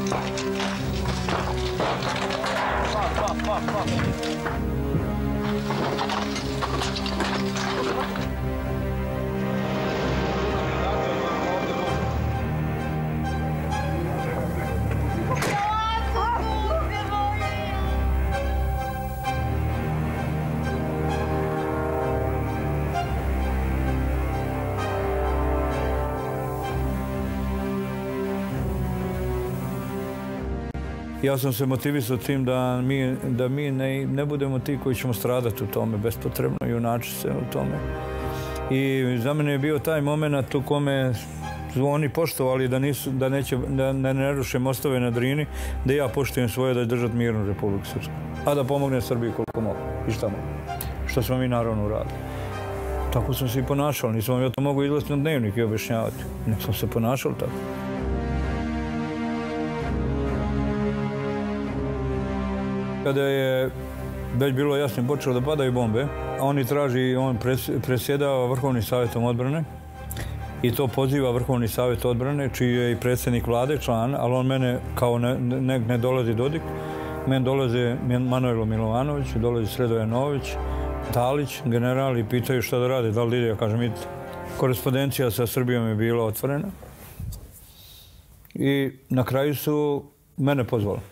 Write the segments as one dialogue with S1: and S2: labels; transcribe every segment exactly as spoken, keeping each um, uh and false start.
S1: Ja sam se motivisao tim da mi, da mi ne, ne budemo ti koji ćemo stradati u tome, bespotrebno, junači se u tome. I za mene je bio taj moment u kome su oni poštovali da, nisu, da, neće, da ne ruše mostove na Drini, da ja poštujem svoje da je držati mirnu Republiku Srpsku. A da pomogne Srbiji koliko mogu i šta mogu. Što smo mi naravno uradili. Tako sam se i ponašao, nisam vam ja to mogu izlaziti na dnevnik i objašnjavati. Nek sam se ponašao tako. Kada je već bilo jasno počelo da padaju bombe, oni traži, on presjedava Vrhovnim savjetom odbrane i to poziva Vrhovni savjet odbrane, čiji je i predsjednik vlade član, ali on mene kao ne, ne, ne dolazi Dodik, meni dolaze Manojlo Milovanović, dolazi Sredoje Nović, Talić, general i pitaju šta da rade, da li ide, ja kažem idite. Korespondencija sa Srbijom je bila otvorena i na kraju su mene pozvali.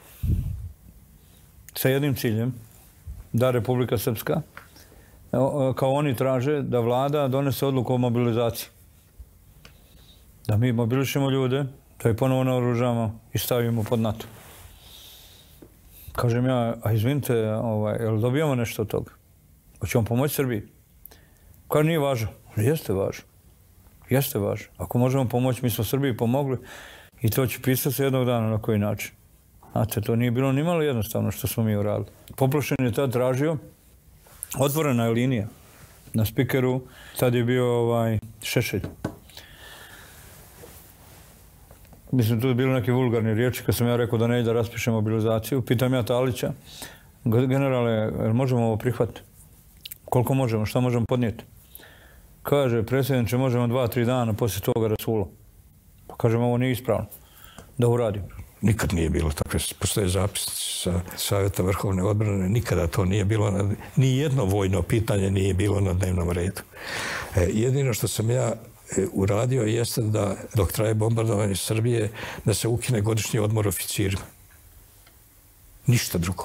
S1: Sa jednim ciljem, da Republika Srpska, kao oni traže, da vlada donese odluku o mobilizaciji. Da mi mobilišemo ljude, da ih ponovo naoružamo i stavimo pod NATO. Kažem ja, a izvinite, ovaj, jel dobijamo nešto od toga? Hoćemo pomoći Srbiji? Kaže, nije važno. Jeste važno. Jeste važno. Ako možemo pomoći, mi smo Srbiji pomogli i to će pisati se jednog dana na koji način. Znate, to nije bilo nimalo jednostavno što smo mi uradili. Poplašen je tad tražio, otvorena je linija na spikeru, tad je bio ovaj, Šešelj. Mislim, tu je bilo neke vulgarne riječi kad sam ja rekao da ne ide da raspišem mobilizaciju. Pitam ja Talića, generale, možemo ovo prihvatiti? Koliko možemo, šta možemo podnijeti? Kaže, predsjedniče, možemo dva, tri dana poslije toga rasulo. Pa kažem, ovo nije ispravno da uradim.
S2: Nikad nije bilo takve, postoje zapisnici sa Savjeta Vrhovne odbrane, nikada to nije bilo, na, ni jedno vojno pitanje nije bilo na dnevnom redu. E, jedino što sam ja e, uradio jeste da dok traje bombardovanje Srbije, da se ukine godišnji odmor oficirima. Ništa drugo.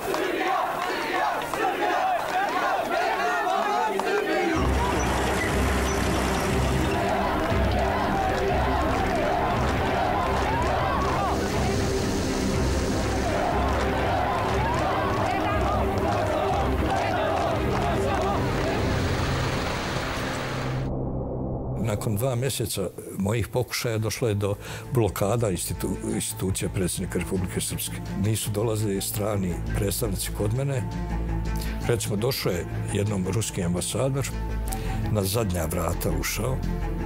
S2: Nakon dva mjeseca mojih pokušaja došlo je do blokada institu, institucija predsjednika Republike Srpske. Nisu dolazili strani predstavnici kod mene. Recimo, došao je jednom ruski ambasador, na zadnja vrata ušao.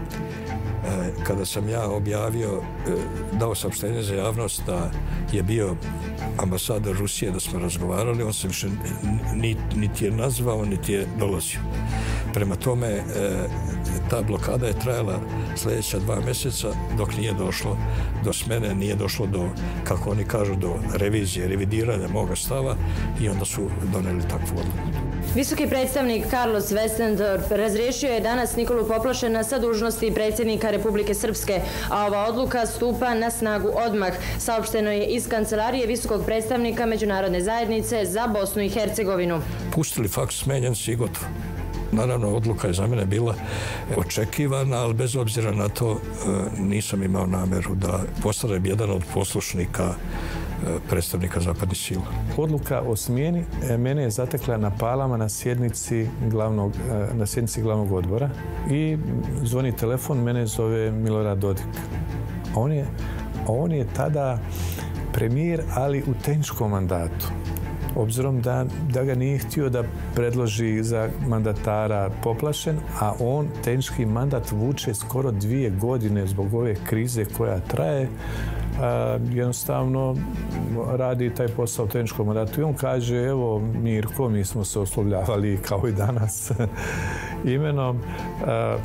S2: E, kada sam ja objavio, e, dao saopštenje za javnost da je bio ambasador Rusije, da smo razgovarali, on se više niti, niti je nazvao, niti je dolazio. Prema tome, e, ta blokada je trajala sljedeća dva mjeseca dok nije došlo do smene, nije došlo do, kako oni kažu, do revizije, revidiranja moga stava i onda su doneli takvu odluku.
S3: Visoki predstavnik Carlos Westendorp razriješio je danas Nikolu Poplašena sa dužnosti predsjednika Republike Srpske, a ova odluka stupa na snagu odmah. Saopšteno je iz kancelarije visokog predstavnika Međunarodne zajednice za Bosnu i Hercegovinu.
S2: Pustili faks, smenjen si i gotovo. Naravno, odluka je za mene bila očekivana, ali bez obzira na to nisam imao nameru da postanem jedan od poslušnika predstavnika zapadnih sila.
S4: Odluka o smjeni mene je zatekla na Palama na sjednici glavnog, na sjednici glavnog odbora i zvoni telefon, mene zove Milorad Dodik. On je, on je tada premijer, ali u tehničkom mandatu. Obzirom da, da ga nije htio da predloži za mandatara Poplašen, a on tehnički mandat vuče skoro dvije godine zbog ove krize koja traje, a, jednostavno radi taj posao u tehničkom mandatu. I on kaže, evo Mirko, mi smo se oslovljavali kao i danas imenom. A,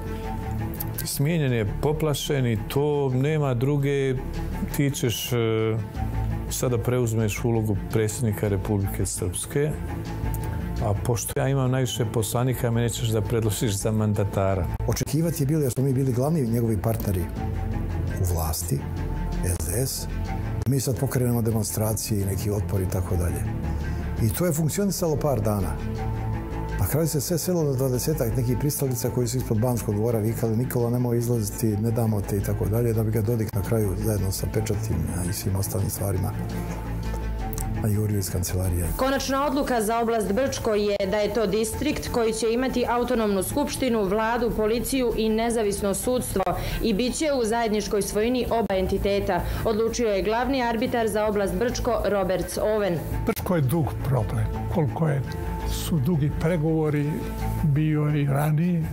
S4: smijenjen je Poplašen i to nema druge, ti ćeš sada preuzmeš ulogu predsjednika Republike Srpske, a pošto ja imam najviše poslanika, me nećeš da predložiš za mandatara.
S5: Očekivati je bilo, jer smo mi bili glavni njegovi partneri u vlasti, S D S. Mi sad pokrenemo demonstracije i neki otpor i tako dalje. I to je funkcionisalo par dana. Na kraju se sve svelo do dvadesetak nekih pristalica koji su ispod Banskog dvora vikali Nikola, nemoj izlaziti, ne damo te i tako dalje, da bi ga Dodik na kraju zajedno sa pečatim i svim ostalim stvarima jurio iz kancelarije.
S3: Konačna odluka za oblast Brčko je da je to distrikt koji će imati autonomnu skupštinu, vladu, policiju i nezavisno sudstvo i bit će u zajedničkoj svojini oba entiteta, odlučio je glavni arbitar za oblast Brčko Roberts Owen.
S6: Brčko je dug problem. Koliko je, su dugi pregovori bio i ranije.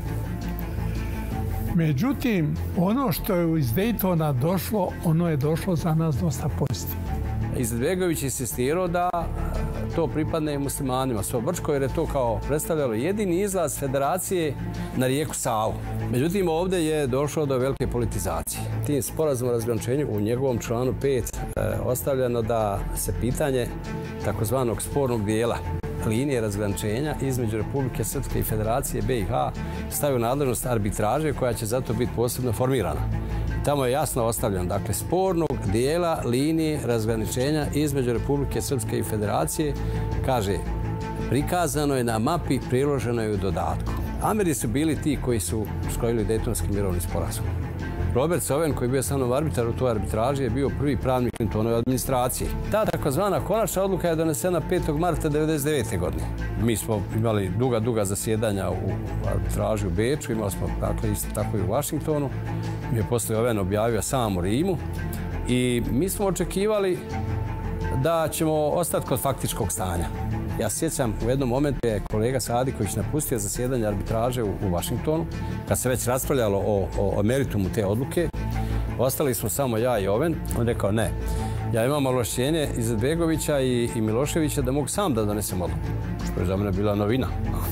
S6: Međutim, ono što je iz Daytona došlo, ono je došlo za nas dosta pozitivno.
S7: Izetbegović je insistirao da to pripadne i muslimanima, svo Brčko, jer je to kao predstavljalo jedini izlaz federacije na rijeku Savu. Međutim, ovdje je došlo do velike politizacije. Tim sporazumom o razgraničenju u njegovom članu pet e, ostavljeno da se pitanje takozvanog spornog dijela linije razgraničenja između Republike Srpske i Federacije B i H stavi u nadležnost arbitraže koja će zato biti posebno formirana. Tamo je jasno ostavljeno, dakle, spornog dijela linije razgraničenja između Republike Srpske i Federacije, kaže, prikazano je na mapi, priloženo je u dodatku. Ameri su bili ti koji su skrojili Daytonski mirovni sporazum. Robert Owen, koji je bio sa mnom arbitar u toj arbitraži, je bio prvi pravnik Clintonove administracije. Ta takozvana konačna odluka je donesena petog marta devedeset devete. godine. Mi smo imali duga, duga zasjedanja u arbitraži u Beču, imali smo dakle isto tako i u Vašingtonu. Mi je poslije Owen objavio sam u Rimu i mi smo očekivali da ćemo ostati kod faktičkog stanja. Ja sjećam, u jednom momentu je kolega Sadiković napustio zasjedanje arbitraže u, u Vašingtonu, kad se već raspravljalo o, o, o meritumu te odluke. Ostali smo samo ja i Owen. On rekao ne, ja imam ovlašćenje Izetbegovića i, i Miloševića da mogu sam da donesem odluku, što je za mene bila novina.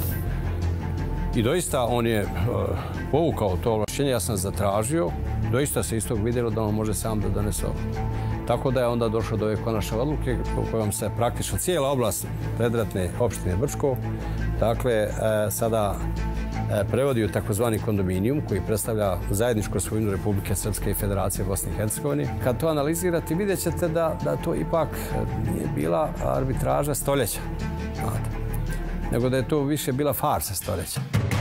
S7: I doista on je uh, povukao to ovlašćenje, ja sam zatražio, doista se iz tog vidjelo da on može sam da donese odluku. Tako da je onda došlo do ove konačne odluke u kojom se praktično cijela oblast predratne opštine Brčko, dakle, sada prevodi u takozvani kondominijum koji predstavlja zajedničku svojinu Republike Srpske i Federacije Bosne i Hercegovine. Kad to analizirate, vidjet ćete da, da to ipak nije bila arbitraža stoljeća, nego da je to više bila farsa stoljeća.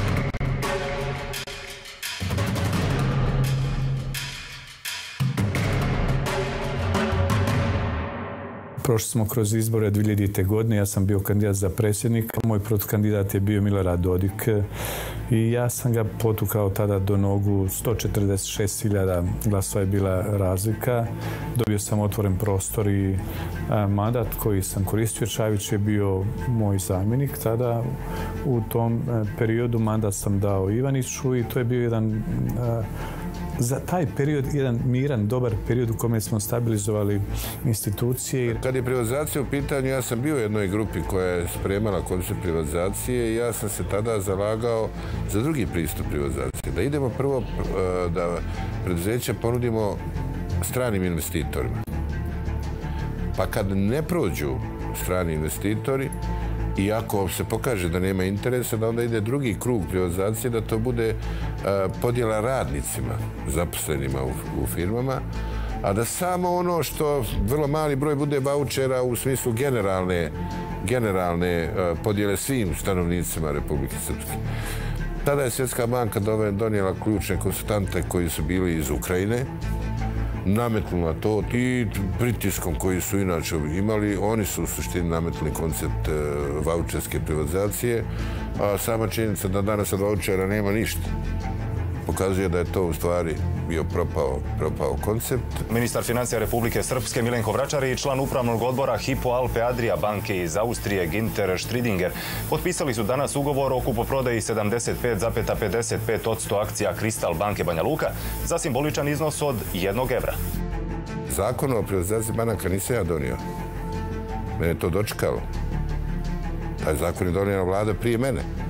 S4: Prošli smo kroz izbore dvije hiljadite. godine, ja sam bio kandidat za predsjednika, moj protukandidat je bio Milorad Dodik i ja sam ga potukao tada do nogu, sto četrdeset šest hiljada glasova je bila razlika. Dobio sam otvoren prostor i mandat koji sam koristio. Čavić je bio moj zamjenik tada. U tom periodu mandat sam dao Ivaniću i to je bio jedan za taj period jedan miran, dobar period u kome smo stabilizovali institucije.
S8: Kad je privatizacija u pitanju, ja sam bio u jednoj grupi koja je spremala koncept privatizacije i ja sam se tada zalagao za drugi pristup privatizacije. Da idemo prvo da preduzeća ponudimo stranim investitorima. Pa kad ne prođu strani investitori, i ako se pokaže da nema interesa, da onda ide drugi krug privatizacije, da to bude podjela radnicima, zaposlenima u, u firmama, a da samo ono što vrlo mali broj bude vaučera u smislu generalne, generalne podjele svim stanovnicima Republike Srpske. Tada je Svjetska banka donijela ključne konsultante koji su bili iz Ukrajine, nametnula to i pritiskom koji su inače imali, oni su u suštini nametnuli koncept vaučerske privatizacije, a sama činjenica da danas od vaučera nema ništa pokazuje da je to u stvari bio propao, propao koncept.
S9: Ministar financija Republike Srpske Milenko Vračar i član upravnog odbora Hypo Alpe Adria banke iz Austrije Ginter Stridinger potpisali su danas ugovor o kupoprodaji sedamdeset pet zarez pedeset pet posto akcija Kristal banke Banja Luka za simboličan iznos od jednog evra.
S8: Zakon o privatizaciji banaka nisam ja donio. Mene je to dočekalo. Taj zakon je donijela vlada prije mene.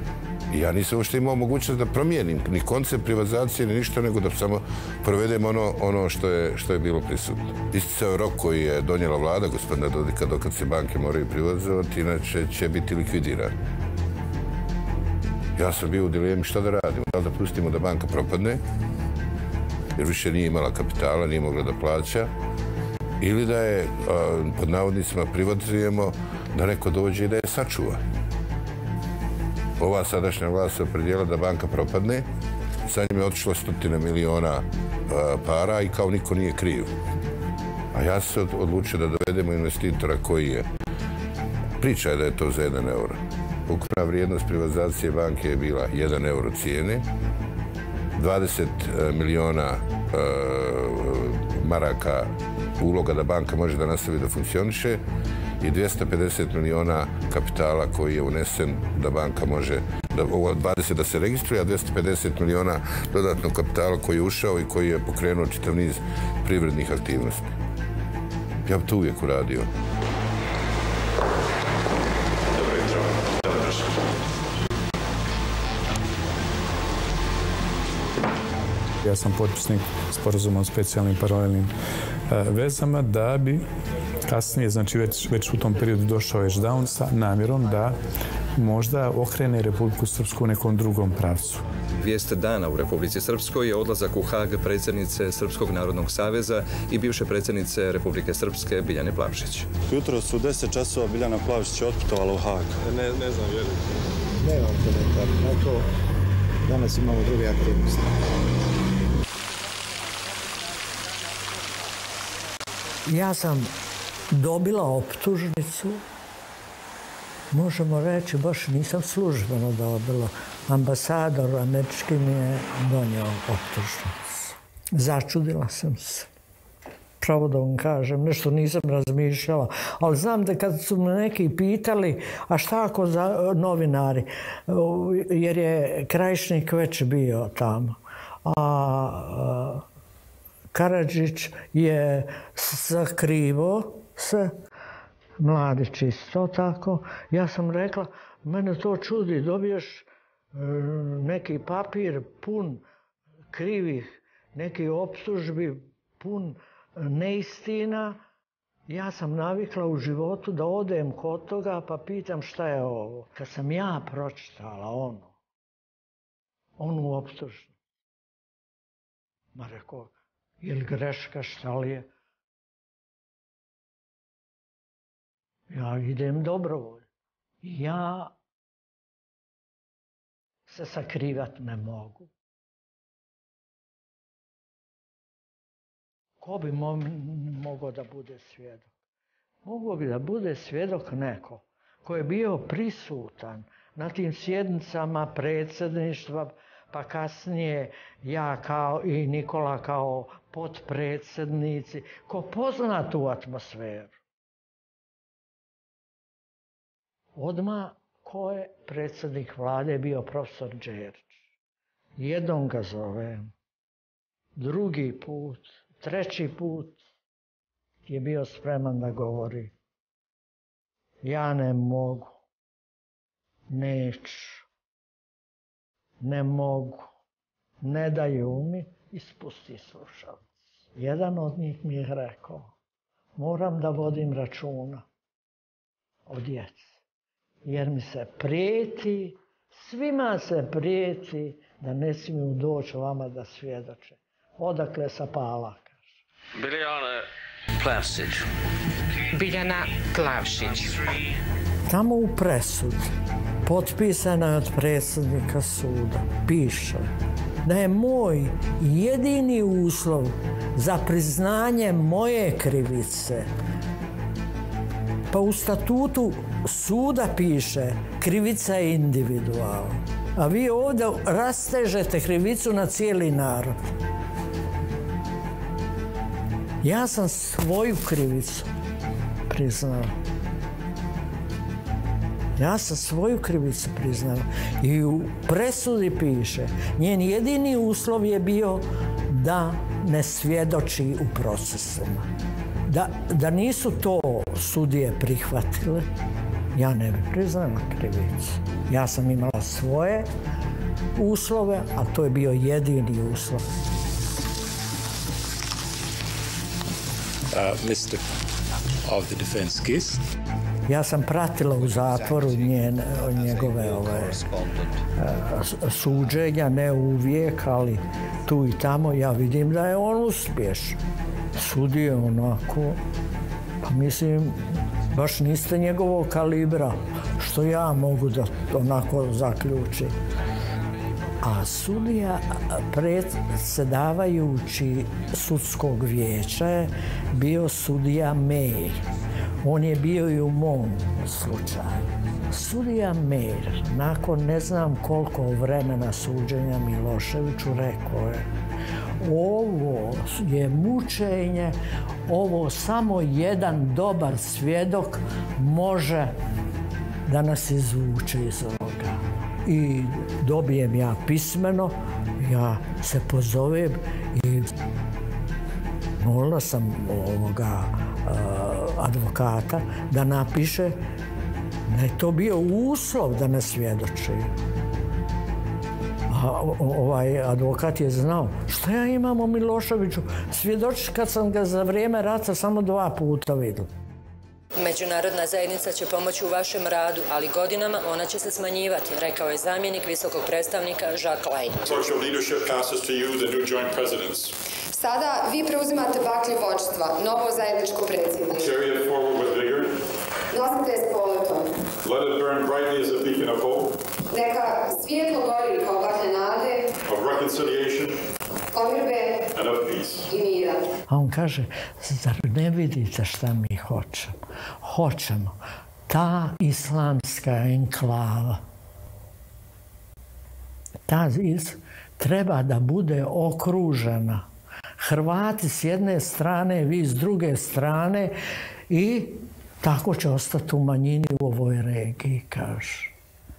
S8: I ja nisam uopšte imao mogućnost da promijenim ni koncept privatizacije, ni ništa, nego da samo provedem ono, ono što je, što je bilo prisutno. Isticao rok koji je donijela vlada, gospodina Dodika, dokad se banke moraju privatizovati, inače će biti likvidiran. Ja sam bio u dilemi šta da radimo, da li da pustimo da banka propadne, jer više nije imala kapitala, nije mogla da plaća, ili da je, pod navodnicima, privatizujemo, da neko dođe i da je sačuva. Ova sadašnja vlast se opredijela da banka propadne, sa njim je otišlo stotine miliona para i kao niko nije kriv. A ja sam se odlučio da dovedemo investitora koji je, priča je da je to za jedan euro. Ukupna vrijednost privatizacije banke je bila jedan euro cijene, dvadeset miliona maraka uloga da banka može da nastavi da funkcioniše i dvjesto pedeset miliona kapitala koji je unesen da banka može, da, ovo dvadeset da se registruje, a dvjesto pedeset miliona dodatnog kapitala koji je ušao i koji je pokrenuo čitav niz privrednih aktivnosti. Ja bi to uvijek uradio.
S10: Dobro jutro. Dobro došli.
S4: Ja sam potpisnik sporazuma o specijalnim paralelnim vezama da bi kasnije, znači već, već u tom periodu došao je Down sa namjerom da možda okrene Republiku Srpsku u nekom drugom pravcu.
S11: Vijest dana u Republici Srpskoj je odlazak u Hag predsjednice Srpskog narodnog saveza i bivše predsjednice Republike Srpske Biljane Plavšić.
S12: Jutro su deset časova Biljana Plavšić otputovala u Hag.
S13: Ne, ne znam, vjerujem.
S5: Nemam komentar na to. Danas imamo druge aktivnosti.
S14: Ja sam dobila optužnicu, možemo reći, baš nisam službeno dobila. Ambasador američki mi je donio optužnicu. Začudila sam se. Pravo da vam kažem, nešto nisam razmišljala. Ali znam da kad su me neki pitali, a šta ako za novinari, jer je Krajišnik već bio tamo. A Karadžić je sakrivo se, Mladić isto tako. Ja sam rekla, mene to čudi, dobiješ neki papir pun krivih, neki optužbi pun neistina. Ja sam navikla u životu da odem kod toga pa pitam šta je ovo. Kad sam ja pročitala ono, onu optužbu, ma rekao, je li greška, šta li je? Ja idem dobrovoljno. Ja se sakrivat ne mogu. Ko bi mo mogao da bude svjedok? Mogao bi da bude svjedok neko ko je bio prisutan na tim sjednicama predsjedništva, pa kasnije ja kao i Nikola kao potpredsjednici, ko pozna tu atmosferu. Odmah ko je predsjednik vlade bio profesor Đerić. Jednom ga zovem, drugi put, treći put je bio spreman da govori. Ja ne mogu, neću, ne mogu, ne daju mi i spusti slušalicu. Jedan od njih mi je rekao, moram da vodim računa o djeci, jer mi se prijeti, svima se prijeti da ne smiju doći vama da svjedoče. Odakle sa Pala, kaže.
S10: Biljana Plavšić.
S15: Biljana Plavšić.
S14: Tamo u presudi, potpisana je od predsjednika suda, piše da je moj jedini uslov za priznanje moje krivice. Pa u statutu suda piše krivica je individualna. A vi ovdje rastežete krivicu na cijeli narod. Ja sam svoju krivicu priznala. Ja sam svoju krivicu priznala. I u presudi piše, njen jedini uslov je bio da ne svjedoči u procesima. Da, da nisu to sudije prihvatile, ja ne bi priznala krivicu. Ja sam imala svoje uslove, a to je bio jedini uslov.
S13: Uh, mister of the defense Gist.
S14: Ja sam pratila u zatvoru njene, njegove ove, suđenja, ne uvijek, ali tu i tamo ja vidim da je on uspješan. Sudio onako, pa mislim, baš niste njegovog kalibra, što ja mogu da onako zaključim. A sudija, predsjedavajući sudskog vijeća je bio sudija Meir. On je bio i u mom slučaju. Sudija Meir, nakon ne znam koliko vremena suđenja Miloševiću, rekao je: ovo je mučenje, ovo samo jedan dobar svjedok može da nas izvuče iz ovoga. I dobijem ja pismeno, ja se pozovem i molila sam ovoga advokata da napiše da je to bio uslov da ne svjedoči. A ovaj advokat je znao što ja imam o Miloševiću. Svjedoči kad sam ga za vrijeme rata samo dva puta vidio.
S3: Međunarodna zajednica će pomoći u vašem radu, ali godinama ona će se smanjivati, rekao je zamjenik visokog predstavnika Jacques Laine.
S16: Sada vi preuzimate baklje vođstva, novo zajedničko predsjedništvo. Nosite je s poletom. Neka svijetlo gori kao baklje nade, pomirbe i mira.
S14: A on kaže, zar ne vidite šta mi hoćemo? Hoćemo ta islamska enklava. Ta iz treba da bude okružena. Hrvati s jedne strane, vi s druge strane i tako će ostati u manjini u ovoj regiji, kaže.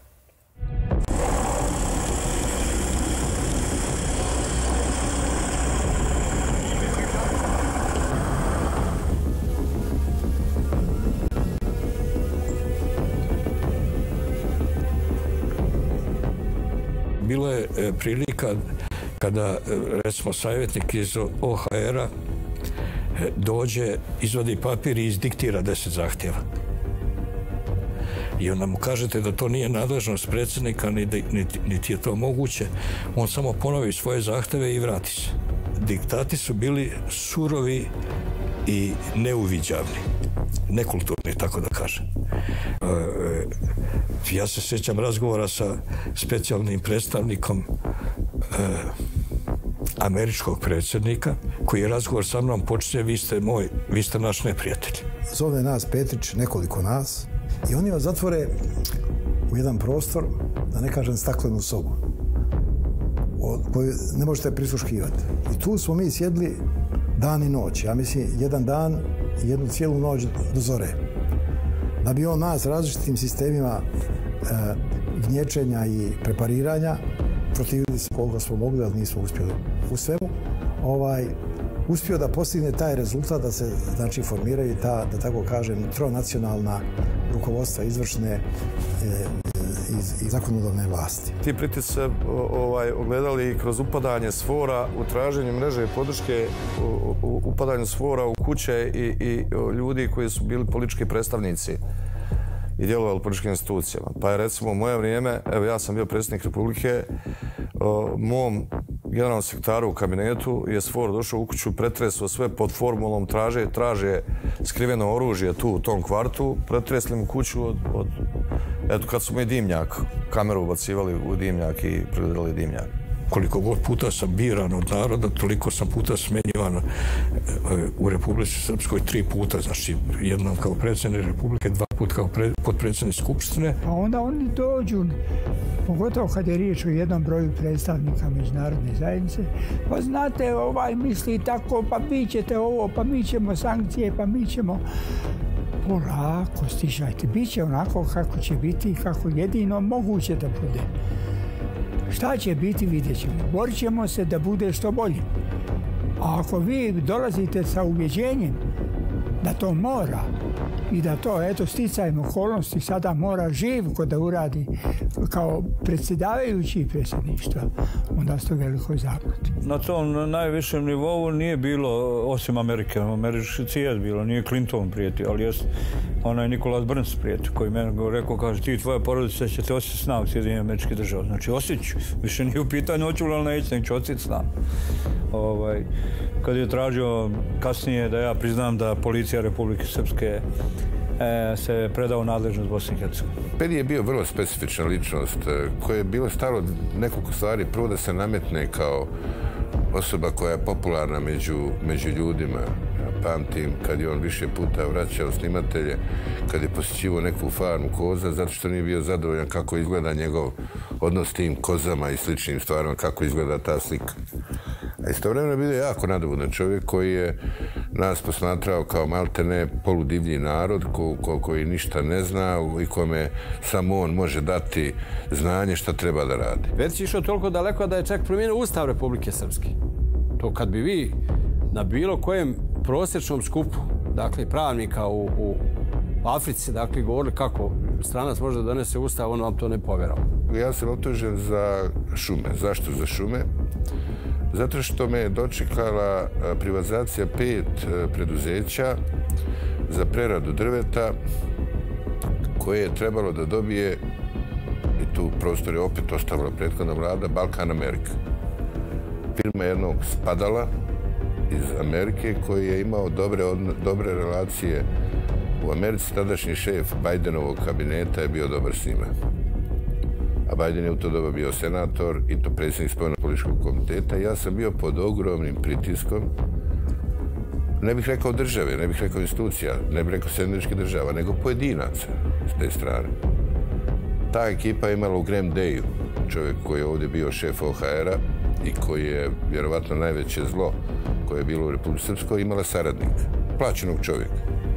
S2: Bilo je prilika kada, recimo, savjetnik iz O H R-a dođe, izvadi papir i izdiktira deset zahtjeva. I onda mu kažete da to nije nadležnost predsjednika, niti, niti je to moguće. On samo ponovi svoje zahtjeve i vrati se. Diktati su bili surovi i neuviđavni. Nekulturni, tako da kažem. Ja se sjećam razgovora sa specijalnim predstavnikom američkog predsjednika, koji je razgovor sa mnom počinje: vi ste moj, vi ste naš neprijatelj.
S5: Zove nas Petrić, nekoliko nas, i oni vas zatvore u jedan prostor, da ne kažem staklenu sobu, koju ne možete prisluškivati. I tu smo mi sjedli dan i noć, ja mislim jedan dan i jednu cijelu noć do zore. Da bi on nas različitim sistemima e, gnječenja i prepariranja protivili se koliko smo mogli, ali nismo uspjeli u svemu. Ovaj, uspio da postigne taj rezultat da se, znači, formiraju ta, da tako kažem, tronacionalna rukovodstva izvršne e, iz, iz zakonodavne vlasti.
S17: Ti pritisci se ovaj, ogledali kroz upadanje sfora u traženju mreže i podrške, u, u upadanju sfora u kuće i, i ljudi koji su bili politički predstavnici i djelovali u političkim institucijama. Pa je, recimo, u moje vrijeme, evo, ja sam bio predsjednik Republike, o, mom generalnom sekretaru u kabinetu je sfor došao u kuću, pretresao sve pod formulom, traže, traže skriveno oružje tu u tom kvartu, pretresli mu kuću od, od eto, kad su mi dimnjak, kameru ubacivali u dimnjak i pregledali dimnjak.
S2: Koliko god puta sam biran od naroda, toliko sam puta smenjivan u Republici Srpskoj tri puta. Znači, jednom kao predsjednik Republike, dva puta kao potpredsjednik Skupštine.
S6: Pa onda oni dođu, pogotovo kad je riječ o jednom broju predstavnika međunarodne zajednice, pa znate, ovaj misli tako, pa vi ćete ovo, pa mi ćemo sankcije, pa mi ćemo... Polako, stišajte, bit će onako kako će biti i kako jedino moguće da bude. Šta će biti, vidjet ćemo. Borit ćemo se da bude što bolje. A ako vi dolazite sa ubjeđenjem da to mora, i da to, eto, sticajem okolnosti sada mora Živko da uradi kao predsjedavajući predsjedništva, onda ste u velikoj zabludi.
S1: Na tom najvišem nivou nije bilo, osim Amerike, američki je bilo, nije Clinton prijetio, ali jest onaj Nikolas Burns prijetio, koji meni rekao, kaže, ti i tvoja porodica ćete osjeti s nama u Sjedinjenih Američkih Država. Znači, osjeću. Više nije u pitanju hoću li, ali neću, nek ću osjeti s nama. Ovaj, kad je tražio kasnije da ja priznam da policija Republike Srpske e, se predao nadležnost Bosne i Hercegovine.
S8: Pedi je bio vrlo specifična ličnost koja je bilo stalo nekoliko stvari. Prvo da se nametne kao osoba koja je popularna među, među ljudima. Pamtim kad je on više puta vraćao snimatelje, kad je posjećivo neku farmu koza, zato što nije bio zadovoljan kako izgleda njegov odnos s tim kozama i sličnim stvarima, kako izgleda ta slika. A istovremeno je bio jako nadobudan čovjek koji je nas posmatrao kao maltene poludivlji narod ko, ko, koji ništa ne zna i kome samo on može dati znanje šta treba da radi.
S7: Već je išao toliko daleko da je čak promijenio Ustav Republike Srpske. To kad bi vi na bilo kojem prosječnom skupu, dakle pravnika u, u Africi, dakle govorili kako stranac može da donese Ustav, on vam to ne povjerao.
S8: Ja sam optužen za šume. Zašto za šume? Zato što me je dočekala privatizacija pet preduzeća za preradu drveta koje je trebalo da dobije, i tu prostor je opet ostavila prethodna vlada, Balkan Amerika. Firma jednog Spadala iz Amerike koji je imao dobre, dobre relacije u Americi. Tadašnji šef Bajdenovog kabineta je bio dobar s njima. A Bajden je u to doba bio senator i to predsjednik spoljnopolitičkog komiteta. Ja sam bio pod ogromnim pritiskom, ne bih rekao države, ne bih rekao institucija, ne bih rekao sjedinjenih država, nego pojedinaca s te strane. Ta ekipa je imala u Graham Dayu, čovjek koji je ovdje bio šef O H R-a i koji je vjerovatno najveće zlo koje je bilo u Republici Srpskoj, imala saradnika, plaćenog čovjeka.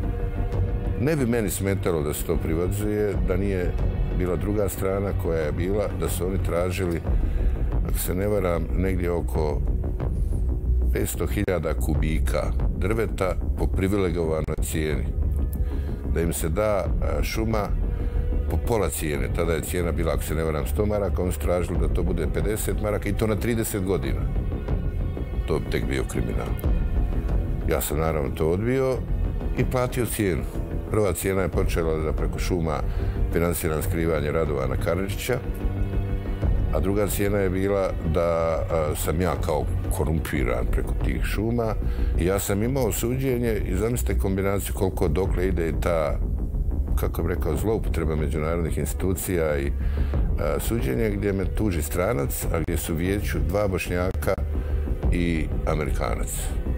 S8: Ne bi meni smetalo da se to privatizuje, da nije bila druga strana koja je bila, da su oni tražili, ako se ne varam, negdje oko petsto hiljada kubika drveta po privilegovanoj cijeni. Da im se da šuma po pola cijene. Tada je cijena bila, ako se ne varam, sto maraka, oni su tražili da to bude pedeset maraka i to na trideset godina. To bi tek bio kriminal. Ja sam naravno to odbio i platio cijenu. Prva cijena je počela da preko šuma financiram skrivanje Radovana Karadžića, a druga cijena je bila da a, sam ja kao korumpiran preko tih šuma i ja sam imao suđenje i zamislite kombinaciju koliko dokle ide i ta, kako bih rekao, zloupotreba međunarodnih institucija i a, suđenje gdje me tuži stranac, a gdje su u vijeću dva Bošnjaka i Amerikanac.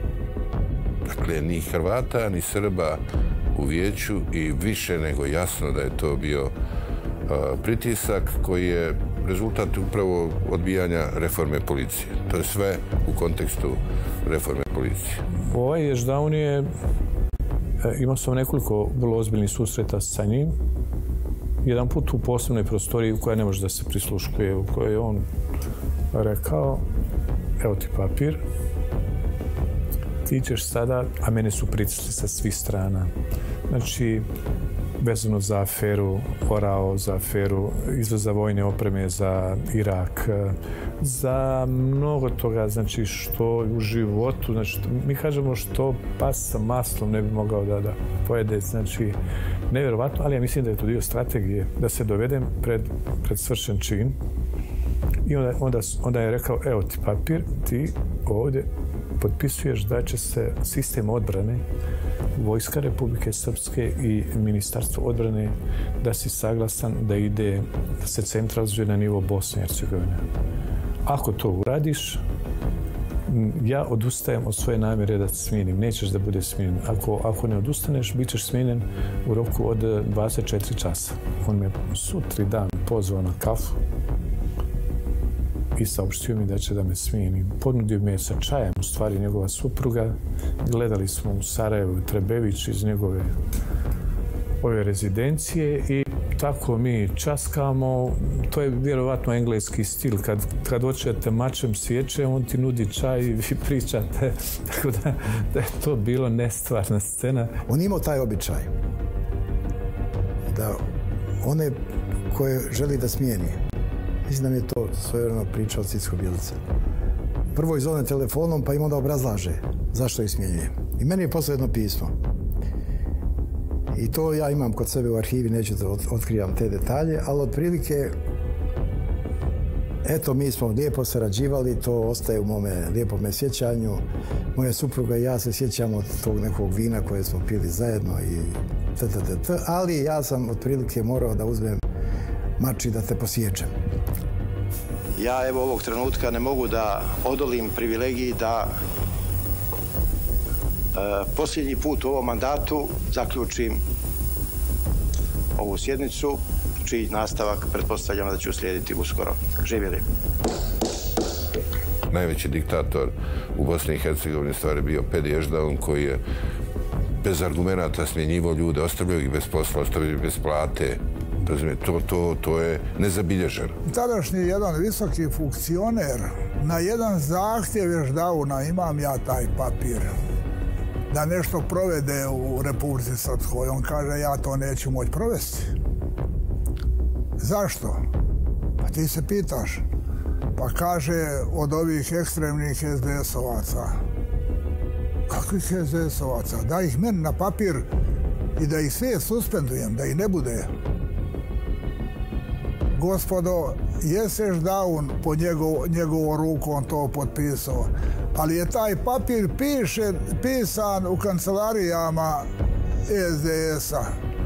S8: Dakle, ni Hrvata, ni Srba u vijeću i više nego jasno da je to bio a, pritisak koji je rezultat upravo odbijanja reforme policije. To je sve u kontekstu reforme policije.
S4: Ovaj Ježdaun je, imao sam nekoliko vrlo ozbiljnih susreta sa njim. Jedan put u posebnoj prostoriji u kojoj ne može da se prisluškuje, u kojoj je on rekao, evo ti papir, ti ćeš sada, a mene su pritisli sa svih strana. Znači, vezano za aferu Orao, za aferu izvoza vojne opreme za Irak, za mnogo toga, znači što u životu, znači mi kažemo što pas sa maslom ne bi mogao da, da pojede, znači nevjerovatno, ali ja mislim da je to dio strategije, da se dovedem pred, pred svršen čin. I onda, onda, onda je rekao, evo ti papir, ti ovdje potpisuješ da će se sistem odbrane, Vojska Republike Srpske i Ministarstvo odbrane, da si saglasan da ide, da se centralizuje na nivo Bosne i Hercegovine. Ako to uradiš, ja odustajem od svoje namjere da te smijenim. Nećeš da bude smijenjen. Ako, ako ne odustaneš, bit ćeš smijenjen u roku od dvadeset četiri časa. On me sutri dan pozvao na kafu i saopštio mi da će da me smijeni. Ponudio mi je sa čajem, u stvari njegova supruga. Gledali smo u Sarajevu Trebević iz njegove ove rezidencije i tako mi časkamo. To je vjerovatno engleski stil. Kad, kad hoćete mačem sjeće, on ti nudi čaj i vi pričate. Tako da, da je to bilo nestvarna scena.
S5: On imao taj običaj one koje želi da smijeni. Mislim da mi je to svojevremeno priča od Cicko Bjelica. Prvo izove telefonom, pa im onda obrazlaže zašto ih smjenjuje. I meni je poslao jedno pismo. I to ja imam kod sebe u arhivi, neću da otkrivam te detalje, ali otprilike, eto, mi smo lijepo sarađivali, to ostaje u mome lijepome sjećanju. Moja supruga i ja se sjećamo od tog nekog vina koje smo pili zajedno i ttt, ali ja sam otprilike morao da uzmem mač i da te posjećem.
S18: Ja evo ovog trenutka ne mogu da odolim privilegiji da e, posljednji put u ovom mandatu zaključim ovu sjednicu, čiji nastavak pretpostavljam da ću uslijediti uskoro. Živjeli.
S8: Najveći diktator u Bosni i Hercegovini stvari bio Pedi Ježdaun, koji je bez argumenata smjenjivao ljude, ostavljao ih bez posla, ostavljao ih bez plate. To, to, to je nezabilježeno.
S19: Tadašnji jedan visoki funkcioner na jedan zahtjev Ježdauna, imam ja taj papir, da nešto provede u Republici Srpskoj. On kaže, ja to neću moći provesti. Zašto? Pa ti se pitaš. Pa kaže, od ovih ekstremnih es de es-ovaca. Kakvih es de es-ovaca? Da ih meni na papir i da ih sve suspendujem, da ih ne bude. Gospodo, jesi Ježdaun pod njegov, njegovom rukom to potpisao, ali je taj papir piše, pisan u kancelarijama es de es-a.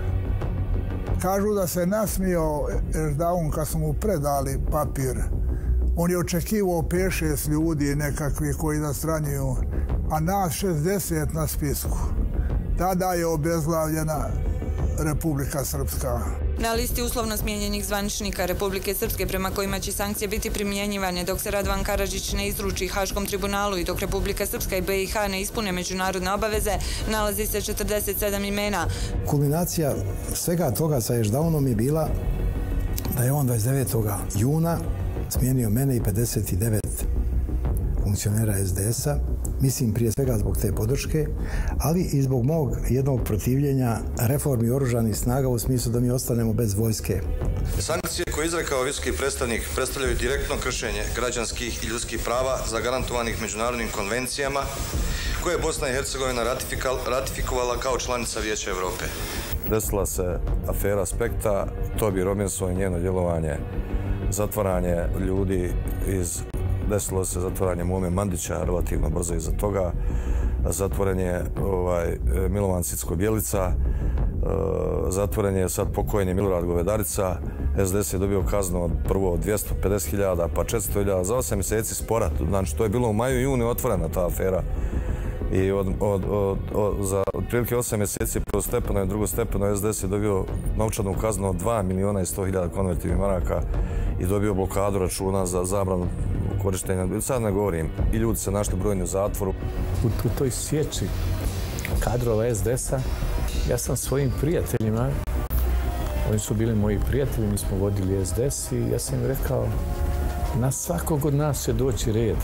S19: Kažu da se nasmijao Ježdaun kad su mu predali papir. On je očekivao pet šest ljudi nekakvi koji nastranjuju, a nas šezdeset na spisku. Tada je obezglavljena Republika Srpska.
S20: Na listi uslovno smijenjenih zvaničnika Republike Srpske prema kojima će sankcije biti primjenjivane dok se Radovan Karadžić ne izruči Haškom tribunalu i dok Republika Srpska i be i ha ne ispune međunarodne obaveze, nalazi se četrdeset sedam imena.
S5: Kulminacija svega toga sa Ježdaunom je bila da je on dvadeset devetog juna smijenio mene i pedeset devet funkcionera es de es-a. Mislim prije svega zbog te podrške, ali i zbog mog jednog protivljenja reformi oružanih snaga u smislu da mi ostanemo bez vojske.
S21: Sankcije koje je izrekao visoki predstavnik predstavljaju direktno kršenje građanskih i ljudskih prava zagarantovanih međunarodnim konvencijama koje je Bosna i Hercegovina ratifikovala kao članica Vijeća Evrope.
S2: Desila se afera Spekta, Tobi Robinson i njeno djelovanje, zatvaranje ljudi iz Desilo se zatvaranje Mume Mandića, relativno brzo iza toga. Zatvoren je ovaj, Milovan Cicko Bjelica, zatvoren je sad pokojni Milorad Govedarica. es de es je dobio kaznu od prvo dvjesto pedeset hiljada pa četiristo hiljada za osam mjeseci spora. Znači, to je bilo u maju i junu otvorena ta afera. I od, od, od, od, za otprilike osam mjeseci prvostepeno i drugostepeno es de es je dobio novčanu kaznu od dva miliona i sto hiljada konvertivnih maraka i dobio blokadu računa za zabranu korištenja. Sad ne govorim, i ljudi se našli brojni u zatvoru.
S4: U, u toj sjeći kadrova es de es-a ja sam svojim prijateljima, oni su bili moji prijatelji, mi smo vodili es de es i ja sam im rekao, na svakog od nas će doći red.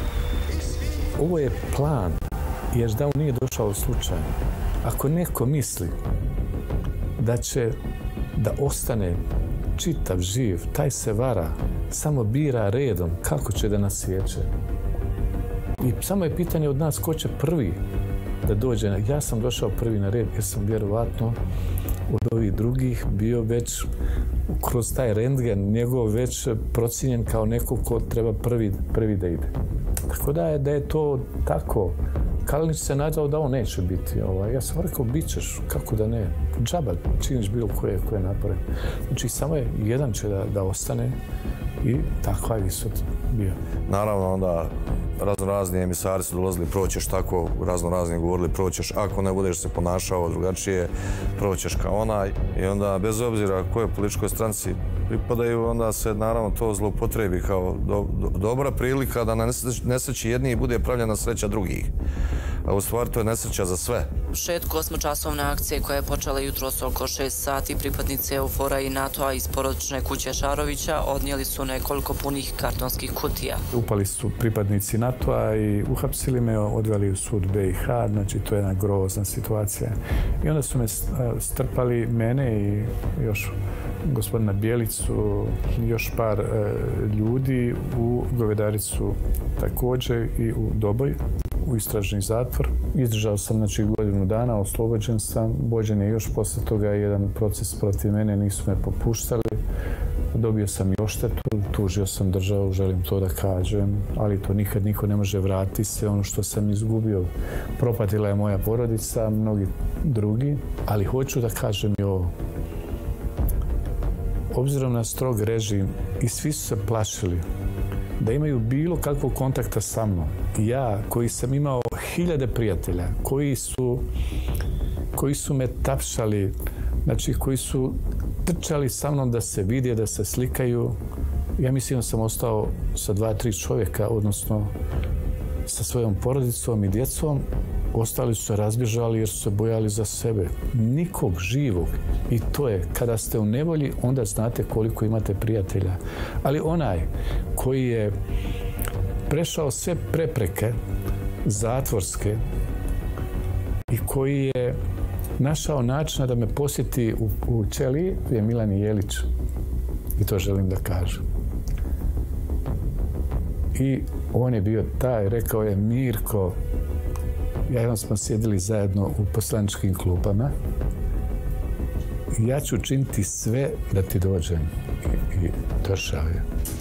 S4: Ovo je plan, jer da on nije došao slučajno. Ako neko misli da će da ostane čitav, živ, taj se vara, samo bira redom kako će da nas sjeće. I samo je pitanje od nas ko će prvi da dođe. Ja sam došao prvi na red jer sam vjerovatno od ovih drugih bio već kroz taj rentgen njegov već procijenjen kao neko ko treba prvi, prvi da ide. Tako da je, da je to tako. Kalinić se nadao da on neće biti. Ovaj. Ja sam rekao, bit ćeš, kako da ne. Džaba, činiš bilo koje, koje napore. Znači, samo je jedan će da, da ostane i takva je ishod bio.
S2: Naravno, onda razno razni emisari su dolazili, proćeš tako, razno razni govorili, proćeš, ako ne budeš se ponašao drugačije, proćeš kao onaj. I onda, bez obzira kojoj političkoj stranci pripadaju, onda se naravno to zloupotrebi kao do, do, dobra prilika da na nesreći jednih bude pravljena sreća drugih.
S17: a u stvari to je nesreća za sve.
S9: Šetku osmočasovne akcije koja je počela jutros oko šest sati, pripadnici EUFOR-a i NATO-a iz porodične kuće Šarovića odnijeli su nekoliko punih kartonskih kutija.
S4: Upali su pripadnici NATO-a i uhapsili me, odveli u sud B i H, znači to je jedna grozna situacija. I onda su me strpali, mene i još gospodina Bijelicu, još par e, ljudi u Govedaricu također i u Doboj, u istražni zatvor. Izdržao sam znači godinu dana, oslobođen sam, vođen je još posle toga jedan proces protiv mene, nisu me popuštali. Dobio sam i odštetu, tužio sam državu, želim to da kažem, ali to nikad niko ne može vratiti se, ono što sam izgubio. Propatila je moja porodica, mnogi drugi, ali hoću da kažem i ovo. Obzirom na strog režim, i svi su se plašili da imaju bilo kakvog kontakta sa mnom. Ja, koji sam imao hiljade prijatelja, koji su, koji su me tapšali, znači koji su trčali sa mnom da se vide, da se slikaju, ja mislim da sam ostao sa dva, tri čovjeka, odnosno sa svojom porodicom i djecom. Ostali su se razbježali jer su se bojali za sebe. Nikog živog. I to je, kada ste u nevolji, onda znate koliko imate prijatelja. Ali onaj koji je prešao sve prepreke zatvorske i koji je našao načina da me posjeti u, u Ćeliji je Milan Jelić. I to želim da kažem. I on je bio taj, rekao je Mirko, ja jednom smo sjedili zajedno u poslaničkim klupama. Ja ću učiniti sve da ti dođem. I, i došao je.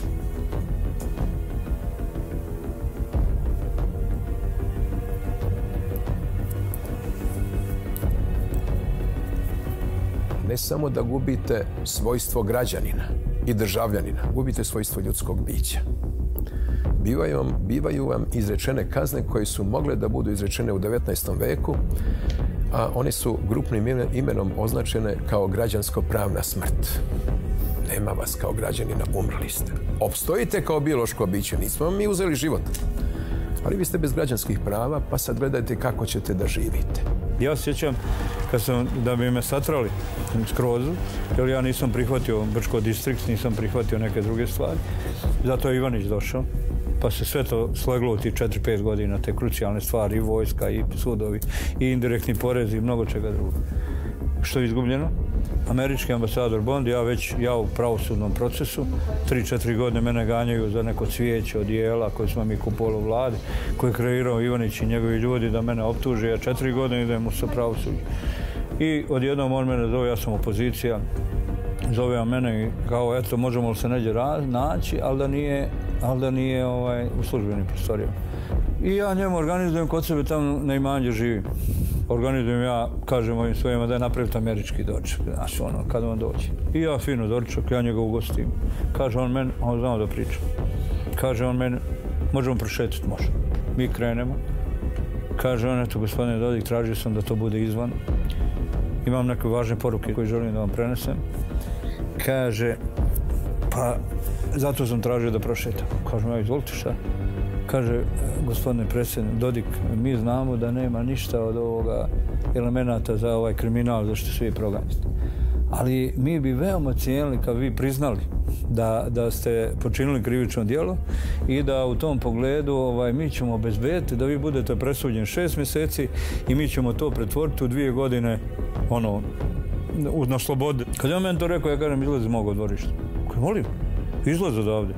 S22: Ne samo da gubite svojstvo građanina i državljanina, gubite svojstvo ljudskog bića. Bivaju vam, bivaju vam izrečene kazne koje su mogle da budu izrečene u devetnaestom veku, a one su grupnim imenom označene kao građansko-pravna smrt. Nema vas kao građanina, umrli ste. Opstojite kao biološko biće, nismo vam mi uzeli život. Ali vi ste bez građanskih prava, pa sad gledajte kako ćete da živite.
S1: Ja sjećam kad sam, da bi me satrali skroz, jer ja nisam prihvatio Brčko distrikt, nisam prihvatio neke druge stvari. Zato je Ivanić došao, pa se sve to sleglo u ti četiri pet godina, te krucijalne stvari, i vojska, i sudovi, i indirektni porezi, i mnogo čega drugog. Što je izgubljeno? Američki ambasador Bond, ja već, ja u pravosudnom procesu, tri četiri godine mene ganjaju za neko cvijeće od jela koje smo mi kupovali u vladi, koje je kreirao Ivanić i njegovi ljudi da mene optuže, ja četiri godine idem u sa pravosuđu. I odjednom on mene zove, ja sam opozicija, zove on mene i kao, eto, možemo li se neđe naći, ali da nije, ali da nije ovaj, u službenim prostorijama. I ja njemu organizujem kod sebe tamo na imanju gdje živim. Organizujem ja, kažem ovim svojima da je napraviti američki doček, znaš ono, kada on dođe. I ja fino doček, ja njega ugostim. Kaže on meni, on znao da priča. Kaže on meni, možemo prošetiti, može. Mi krenemo. Kaže on, eto, gospodine Dodik, tražio sam da to bude izvan. Imam neke važne poruke koje želim da vam prenesem. Kaže, pa, zato sam tražio da prošetam. Kažem, ja, izvolite šta? Kaže, gospodine predsjednik Dodik, mi znamo da nema ništa od ovoga elemenata za ovaj kriminal, zašto svi proganjate. Ali mi bi veoma cijenili kad vi priznali da, da ste počinili krivično djelo i da u tom pogledu ovaj, mi ćemo obezbediti da vi budete presuđeni šest mjeseci i mi ćemo to pretvoriti u dvije godine ono, na slobodi. Kad je on meni to rekao, ja kažem, izlazi mogu od dvorišta. Kaj, molim, izlazi odavde.